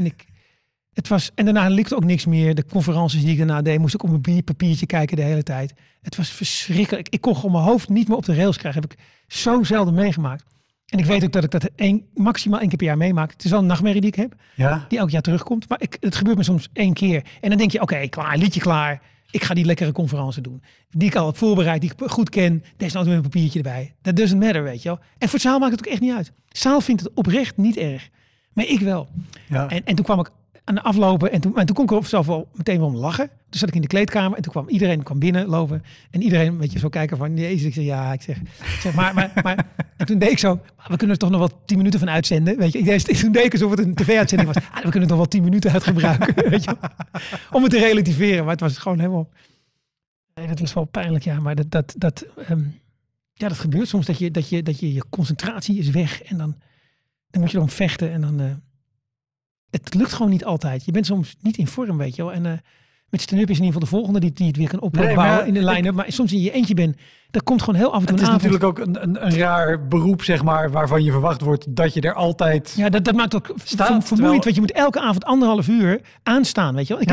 En daarna likte ook niks meer. De conferenties die ik daarna deed, moest ik op mijn papiertje kijken de hele tijd. Het was verschrikkelijk. Ik kon gewoon mijn hoofd niet meer op de rails krijgen. Heb ik zo zelden meegemaakt. En ik weet ook dat ik dat maximaal 1 keer per jaar meemaak. Het is wel een nachtmerrie die ik heb. Ja. Die elk jaar terugkomt. Maar het gebeurt me soms 1 keer. En dan denk je, oké, klaar, liedje klaar. Ik ga die lekkere conferentie doen. Die ik al heb voorbereid, die ik goed ken. Deze nou met een papiertje erbij. That doesn't matter, weet je wel. En voor het zaal maakt het ook echt niet uit. Zaal vindt het oprecht niet erg. Maar ik wel. Ja. En toen kwam ik aan de aflopen. En toen kon ik er zelf wel meteen wel om lachen. Toen zat ik in de kleedkamer. En toen kwam iedereen binnenlopen. En iedereen een beetje zo kijken van, jezus. Ik zeg, ja, ik zeg maar. En toen deed ik zo, we kunnen er toch nog wel 10 minuten van uitzenden. Weet je, toen deed ik alsof het een tv-uitzending was. We kunnen er toch wel 10 minuten uit gebruiken. Weet je, om het te relativeren. Maar het was gewoon helemaal... Nee, dat was wel pijnlijk, ja. Maar dat gebeurt soms. Dat je concentratie is weg. En dan moet je erom vechten. En dan... Het lukt gewoon niet altijd. Je bent soms niet in vorm, weet je wel. En met stand-up is in ieder geval de volgende die het weer kan opbouwen in de line-up. Maar soms in je eentje bent, dat komt gewoon heel af en toe. Het is natuurlijk ook een raar beroep, zeg maar, waarvan je verwacht wordt dat je er altijd... Ja, dat maakt ook vermoeiend, want je moet elke avond 1,5 uur aanstaan, weet je wel.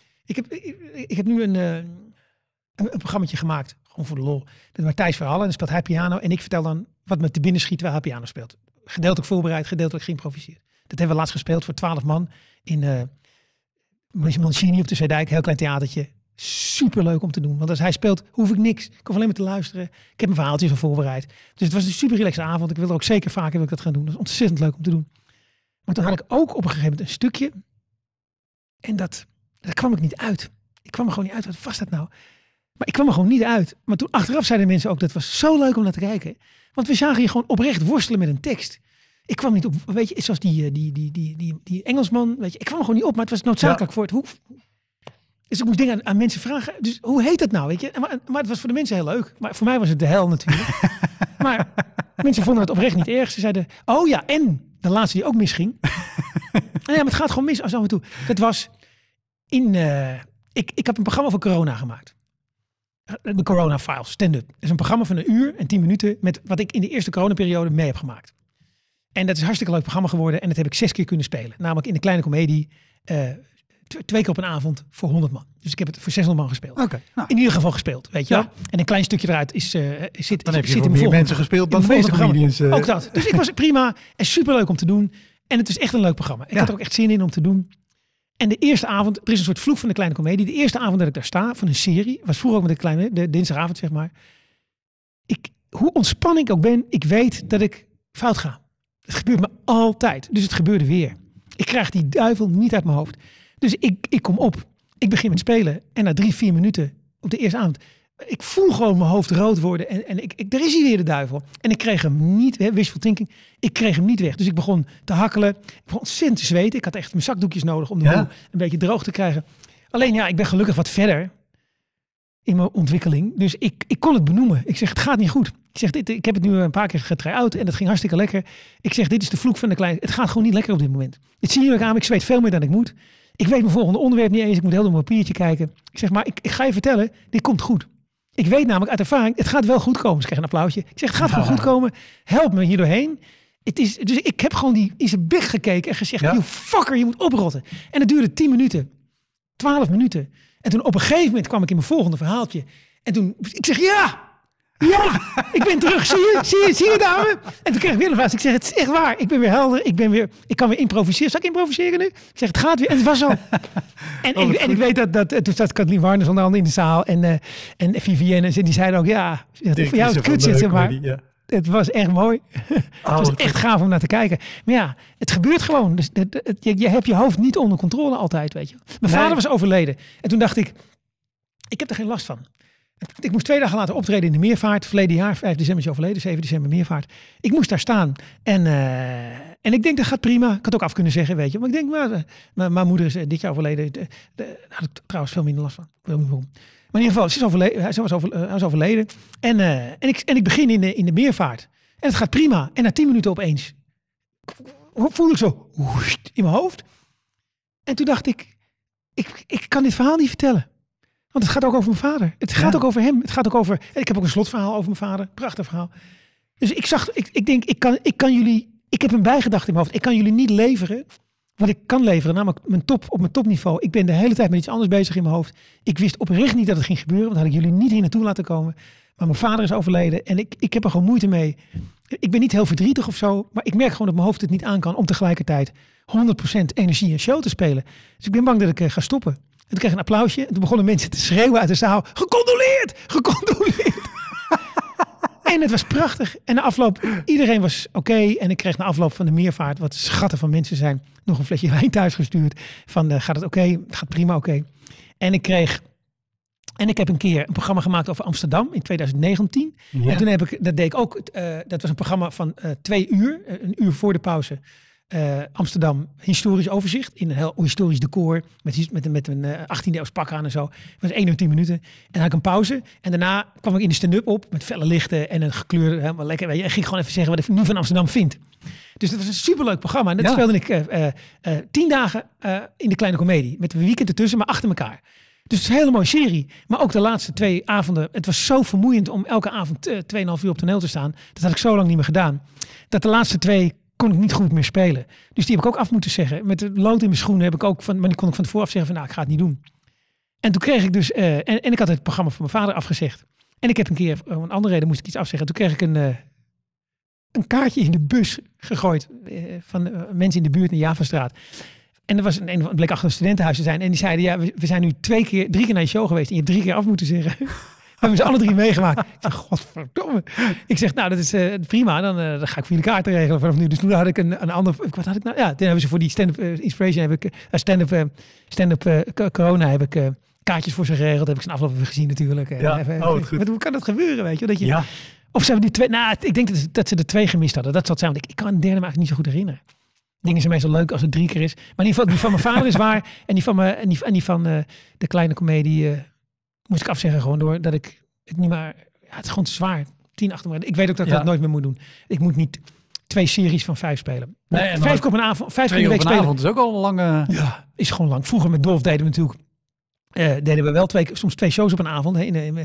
Ik heb nu een programmaatje gemaakt, gewoon voor de lol. Met Matthijs Verhallen, en dan speelt hij piano. En ik vertel dan wat me te binnen schiet waar hij piano speelt. Gedeeltelijk voorbereid, gedeeltelijk geïmproviseerd. Dat hebben we laatst gespeeld voor 12 man in Mancini op de Zeedijk. Heel klein theatertje. Super leuk om te doen. Want als hij speelt, hoef ik niks. Ik hoef alleen maar te luisteren. Ik heb mijn verhaaltjes al voorbereid. Dus het was een super relaxe avond. Ik wil er ook zeker vaker dat gaan doen. Dat is ontzettend leuk om te doen. Maar toen had ik ook op een gegeven moment een stukje. En dat kwam ik niet uit. Ik kwam er gewoon niet uit. Wat was dat nou? Maar ik kwam er gewoon niet uit. Maar toen achteraf zeiden mensen ook, dat was zo leuk om naar te kijken. Want we zagen je gewoon oprecht worstelen met een tekst. Ik kwam niet op, weet je, zoals die Engelsman, weet je, ik kwam er gewoon niet op, maar het was noodzakelijk voor het hoef. Dus ik moest dingen aan mensen vragen. Dus hoe heet dat nou, weet je? Maar het was voor de mensen heel leuk. Maar voor mij was het de hel natuurlijk. Maar mensen vonden het oprecht niet erg. Ze zeiden, oh ja, en de laatste die ook misging. Ja, maar het gaat gewoon mis af en toe. Dat was ik heb een programma voor corona gemaakt. De Corona Files, stand-up. Dat is een programma van 1 uur en 10 minuten met wat ik in de eerste coronaperiode mee heb gemaakt. En dat is een hartstikke leuk programma geworden. En dat heb ik 6 keer kunnen spelen. Namelijk in de kleine komedie. 2 keer op een avond voor 100 man. Dus ik heb het voor 600 man gespeeld. Okay, nou. In ieder geval gespeeld, weet je wel. En een klein stukje eruit zit dan heb je zit voor meer mensen gespeeld dan de meeste comedians. Ook dat. Dus ik was prima en superleuk om te doen. En het is echt een leuk programma. Ik had er ook echt zin in om te doen. En de eerste avond, er is een soort vloek van de kleine komedie. De eerste avond dat ik daar sta, van een serie, was vroeger ook met de dinsdagavond, zeg maar. Hoe ontspannen ik ook ben, ik weet dat ik fout ga. Het gebeurt me altijd. Dus het gebeurde weer. Ik krijg die duivel niet uit mijn hoofd. Dus ik kom op. Ik begin met spelen. En na 3-4 minuten op de eerste avond. Ik voel gewoon mijn hoofd rood worden. En er is hier weer de duivel. En ik kreeg hem niet, wishful thinking. Ik kreeg hem niet weg. Dus ik begon te hakkelen. Ik begon ontzettend te zweten. Ik had echt mijn zakdoekjes nodig om de boel een beetje droog te krijgen. Alleen ja, ik ben gelukkig wat verder in mijn ontwikkeling. Dus ik kon het benoemen. Ik zeg, het gaat niet goed. Ik zeg, ik heb het nu een paar keer getry-out en dat ging hartstikke lekker. Ik zeg, dit is de vloek van de kleine. Het gaat gewoon niet lekker op dit moment. Dit zie je ook aan. Ik zweet veel meer dan ik moet. Ik weet mijn volgende onderwerp niet eens. Ik moet heel door mijn papiertje kijken. Ik zeg, maar ik ga je vertellen, dit komt goed. Ik weet namelijk uit ervaring, het gaat wel goed komen. Ze krijgen een applausje. Ik zeg, het gaat gewoon goed komen. Help me hier doorheen. Dus ik heb gewoon in zijn bek gekeken en gezegd, you fucker, je moet oprotten. En het duurde 10 minuten. 12 minuten. En toen op een gegeven moment kwam ik in mijn volgende verhaaltje. En toen, ik zeg, ja! Ja, ik ben terug. Zie je dame? En toen kreeg ik weer een vraag. Ik zeg, het is echt waar. Ik ben weer helder. Ik kan weer improviseren. Zal ik improviseren nu? Ik zeg, het gaat weer. En het was zo. En ik weet dat toen zat Kathleen Warners onder andere in de zaal. En Vivienne. En die zeiden ook, ja, voor jou is het kut zit, zeg maar. Ja. Het was echt mooi. Het was echt gaaf om naar te kijken. Maar ja, het gebeurt gewoon. Dus je hebt je hoofd niet onder controle altijd, weet je. Mijn vader was overleden. En toen dacht ik heb er geen last van. Ik moest 2 dagen later optreden in de Meervaart. Verleden jaar, 5 december is overleden, 7 december Meervaart. Ik moest daar staan. En ik denk, dat gaat prima. Ik had ook af kunnen zeggen, weet je. Maar ik denk, mijn moeder is dit jaar overleden. Daar had ik trouwens veel minder last van. Ik weet niet waarom. Maar in ieder geval, hij was overleden. En ik begin in de Meervaart. En het gaat prima. En na 10 minuten opeens voel ik zo in mijn hoofd. En toen dacht ik kan dit verhaal niet vertellen. Want het gaat ook over mijn vader. Het gaat ook over hem. Het gaat ook over... Ik heb ook een slotverhaal over mijn vader. Prachtig verhaal. Dus ik denk, ik kan jullie... Ik heb een bijgedachte in mijn hoofd. Ik kan jullie niet leveren wat ik kan leveren. Namelijk op mijn topniveau. Ik ben de hele tijd met iets anders bezig in mijn hoofd. Ik wist oprecht niet dat het ging gebeuren. Want had ik jullie niet hier naartoe laten komen. Maar mijn vader is overleden. En ik heb er gewoon moeite mee. Ik ben niet heel verdrietig of zo. Maar ik merk gewoon dat mijn hoofd het niet aan kan. Om tegelijkertijd 100% energie en show te spelen. Dus ik ben bang dat ik ga stoppen. En toen kreeg ik een applausje. En toen begonnen mensen te schreeuwen uit de zaal. Gecondoleerd! Gecondoleerd! En het was prachtig. En na afloop, iedereen was oké. En ik kreeg na afloop van de Meervaart, wat schatten van mensen zijn, nog een flesje wijn thuis gestuurd. Van, gaat het oké? Het gaat prima oké. En ik heb een keer een programma gemaakt over Amsterdam in 2019. Ja. En toen dat deed ik ook. Dat was een programma van 2 uur. Een uur voor de pauze. Amsterdam historisch overzicht in een heel historisch decor met een 18e eeuws pak aan en zo. Het was 1 uur 10 minuten. En dan had ik een pauze. En daarna kwam ik in de stand-up op met felle lichten en een gekleurde, helemaal lekker. En ging gewoon even zeggen wat ik nu van Amsterdam vind. Dus dat was een superleuk programma. En dat speelde ik 10 dagen in de Kleine Comedie. Met een weekend ertussen, maar achter elkaar. Dus het is een hele mooie serie. Maar ook de laatste 2 avonden. Het was zo vermoeiend om elke avond 2,5 uur op toneel te staan. Dat had ik zo lang niet meer gedaan. Dat de laatste 2 kon ik niet goed meer spelen. Dus die heb ik ook af moeten zeggen. Met de lood in mijn schoenen heb ik ook maar die kon ik van tevoren afzeggen van ik ga het niet doen. En toen kreeg ik dus, en ik had het programma van mijn vader afgezegd. En ik heb een keer, om een andere reden moest ik iets afzeggen. Toen kreeg ik een kaartje in de bus gegooid van mensen in de buurt in de Javastraat. En er was het bleek achter een studentenhuis te zijn. En die zeiden, ja, we zijn nu 3 keer naar je show geweest. En je hebt 3 keer af moeten zeggen. We hebben ze alle 3 meegemaakt. Ik zeg, godverdomme. Ik zeg, nou, dat is prima. Dan ga ik voor jullie kaarten regelen vanaf nu. Dus toen had ik een ander... Wat had ik nou? Ja, toen hebben ze voor die stand-up inspiration... heb ik stand-up corona heb ik kaartjes voor ze geregeld. Heb ik ze afloop gezien natuurlijk. Ja, goed. Hoe kan dat gebeuren, weet je? Dat je of ze hebben die 2... Nou, ik denk dat ze er 2 gemist hadden. Dat zal het zijn. Want ik kan een derde maar eigenlijk niet zo goed herinneren. Dingen zijn meestal leuk als het 3 keer is. Maar in ieder geval, die van mijn vader is waar. En die van de Kleine Comedie... moest ik afzeggen gewoon doordat ik het niet meer... Ja, het is gewoon te zwaar. 10 achter me. Ik weet ook dat ik dat nooit meer moet doen. Ik moet niet 2 series van 5 spelen. Nee, 5 keer op een avond. 5 keer in de week spelen. Avond is ook al een lange... Ja, is gewoon lang. Vroeger met Dolf deden we natuurlijk... deden we wel soms 2 shows op een avond.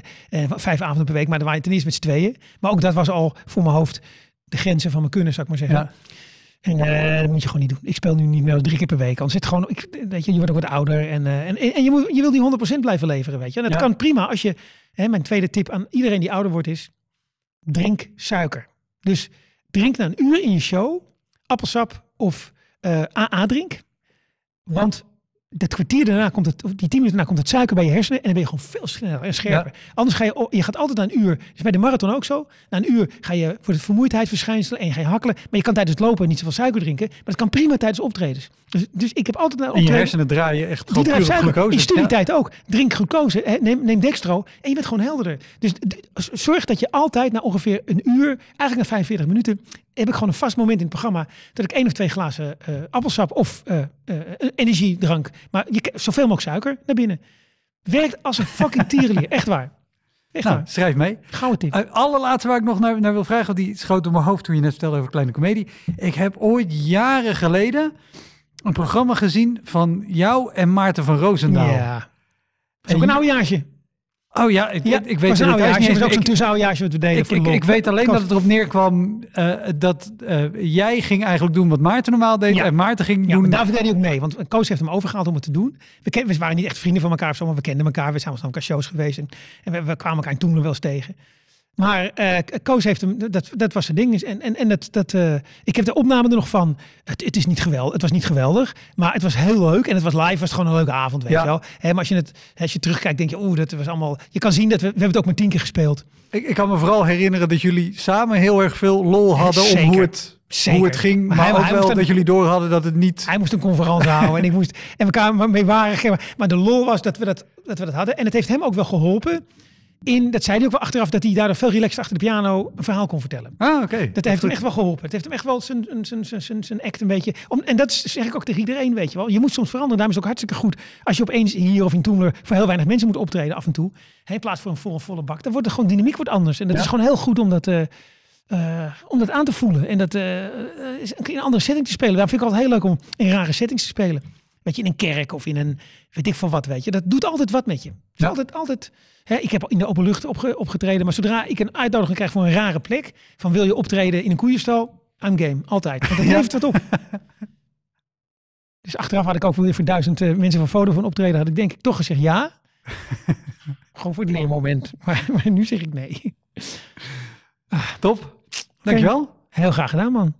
5 avonden per week. Maar dan waren het ten eerste met z'n tweeën. Maar ook dat was al voor mijn hoofd de grenzen van mijn kunnen, zou ik maar zeggen. Ja. En dat moet je gewoon niet doen. Ik speel nu niet meer dan 3 keer per week. Anders zit gewoon, weet je wordt ook wat ouder. En je wil die 100% blijven leveren, weet je. En dat kan prima als je... mijn tweede tip aan iedereen die ouder wordt is... drink suiker. Dus drink na een uur in je show... appelsap of AA-drink. Want dat kwartier daarna komt het... die 10 minuten daarna komt het suiker bij je hersenen... en dan ben je gewoon veel sneller en scherper. Ja. Anders ga je gaat altijd na een uur... dus bij de marathon ook zo. Na een uur ga je voor de vermoeidheidsverschijnselen... en je ga je hakkelen. Maar je kan tijdens het lopen niet zoveel suiker drinken. Maar dat kan prima tijdens optredens. Dus ik heb altijd... En je hersenen draaien echt gewoon puur op glucose. In studietijd ook. Drink glucose, neem dextro... en je bent gewoon helderder. Dus zorg dat je altijd na ongeveer een uur... eigenlijk na 45 minuten... heb ik gewoon een vast moment in het programma... dat ik 1 of 2 glazen appelsap of energiedrank... maar zoveel mogelijk suiker naar binnen. Werkt als een fucking tierenlier. Echt waar. Echt waar. Schrijf mee. Gouden tip. Allerlaatste waar ik nog naar wil vragen... die schoot door mijn hoofd toen je net vertelde over Kleine Comedie. Ik heb ooit jaren geleden... een programma gezien van jou en Maarten van Roosendaal. Ja. Dat is ook een oudejaartje. Oh ja, ik weet het niet. Het was ook zo'n tussenoudejaartje wat we deden. Ik weet alleen dat het erop neerkwam dat jij ging eigenlijk doen wat Maarten normaal deed. Ja. En Maarten ging doen... maar daar deed hij ook mee. Want Koos heeft hem overgehaald om het te doen. We waren niet echt vrienden van elkaar of zo, maar we kenden elkaar. We zijn aan elkaar shows geweest. En we kwamen elkaar in Toemelen wel eens tegen. Maar Koos heeft hem, dat was zijn ding. En ik heb de opname er nog van. Het is niet geweldig. Het was niet geweldig, maar het was heel leuk. En het was live, was het gewoon een leuke avond, weet je wel. Maar als je terugkijkt, denk je, dat was allemaal... Je kan zien dat we hebben het ook maar 10 keer gespeeld. Ik kan me vooral herinneren dat jullie samen heel erg veel lol hadden om hoe het ging. Maar ook wel dat jullie door hadden dat het niet... Hij moest een conferentie houden en ik moest... En we elkaar mee waren. Maar de lol was dat we dat hadden. En het heeft hem ook wel geholpen. Dat zei hij ook wel achteraf, dat hij daardoor veel relaxed achter de piano een verhaal kon vertellen. Oké. Dat heeft hem echt wel geholpen. Het heeft hem echt wel zijn act een beetje... En dat zeg ik ook tegen iedereen, weet je wel. Je moet soms veranderen. Daarom is het ook hartstikke goed als je opeens hier of in Toemler voor heel weinig mensen moet optreden af en toe. In plaats van een volle bak. Dan wordt de dynamiek wordt anders. En dat is gewoon heel goed om dat aan te voelen. En dat is in een andere setting te spelen. Daarom vind ik het altijd heel leuk om in rare settings te spelen. Weet je, in een kerk of in een weet ik van wat, weet je. Dat doet altijd wat met je. Altijd. Ik heb in de open lucht opgetreden, maar zodra ik een uitnodiging krijg voor een rare plek, van wil je optreden in een koeienstal, I'm game, altijd. Want dat levert wat op. Dus achteraf had ik ook weer voor 1000 mensen van foto van optreden, had ik denk ik toch gezegd ja. Gewoon voor het moment. Maar nu zeg ik nee. Top. Dankjewel. Heel graag gedaan, man.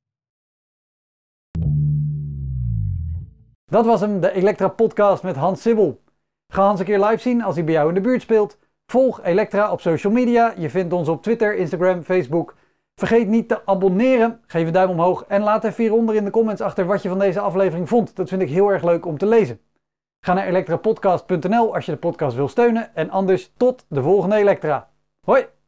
Dat was hem, de Elektra podcast met Hans Sibbel. Ga Hans een keer live zien als hij bij jou in de buurt speelt. Volg Elektra op social media. Je vindt ons op Twitter, Instagram, Facebook. Vergeet niet te abonneren. Geef een duim omhoog en laat even hieronder in de comments achter wat je van deze aflevering vond. Dat vind ik heel erg leuk om te lezen. Ga naar elektrapodcast.nl als je de podcast wil steunen. En anders tot de volgende Elektra. Hoi!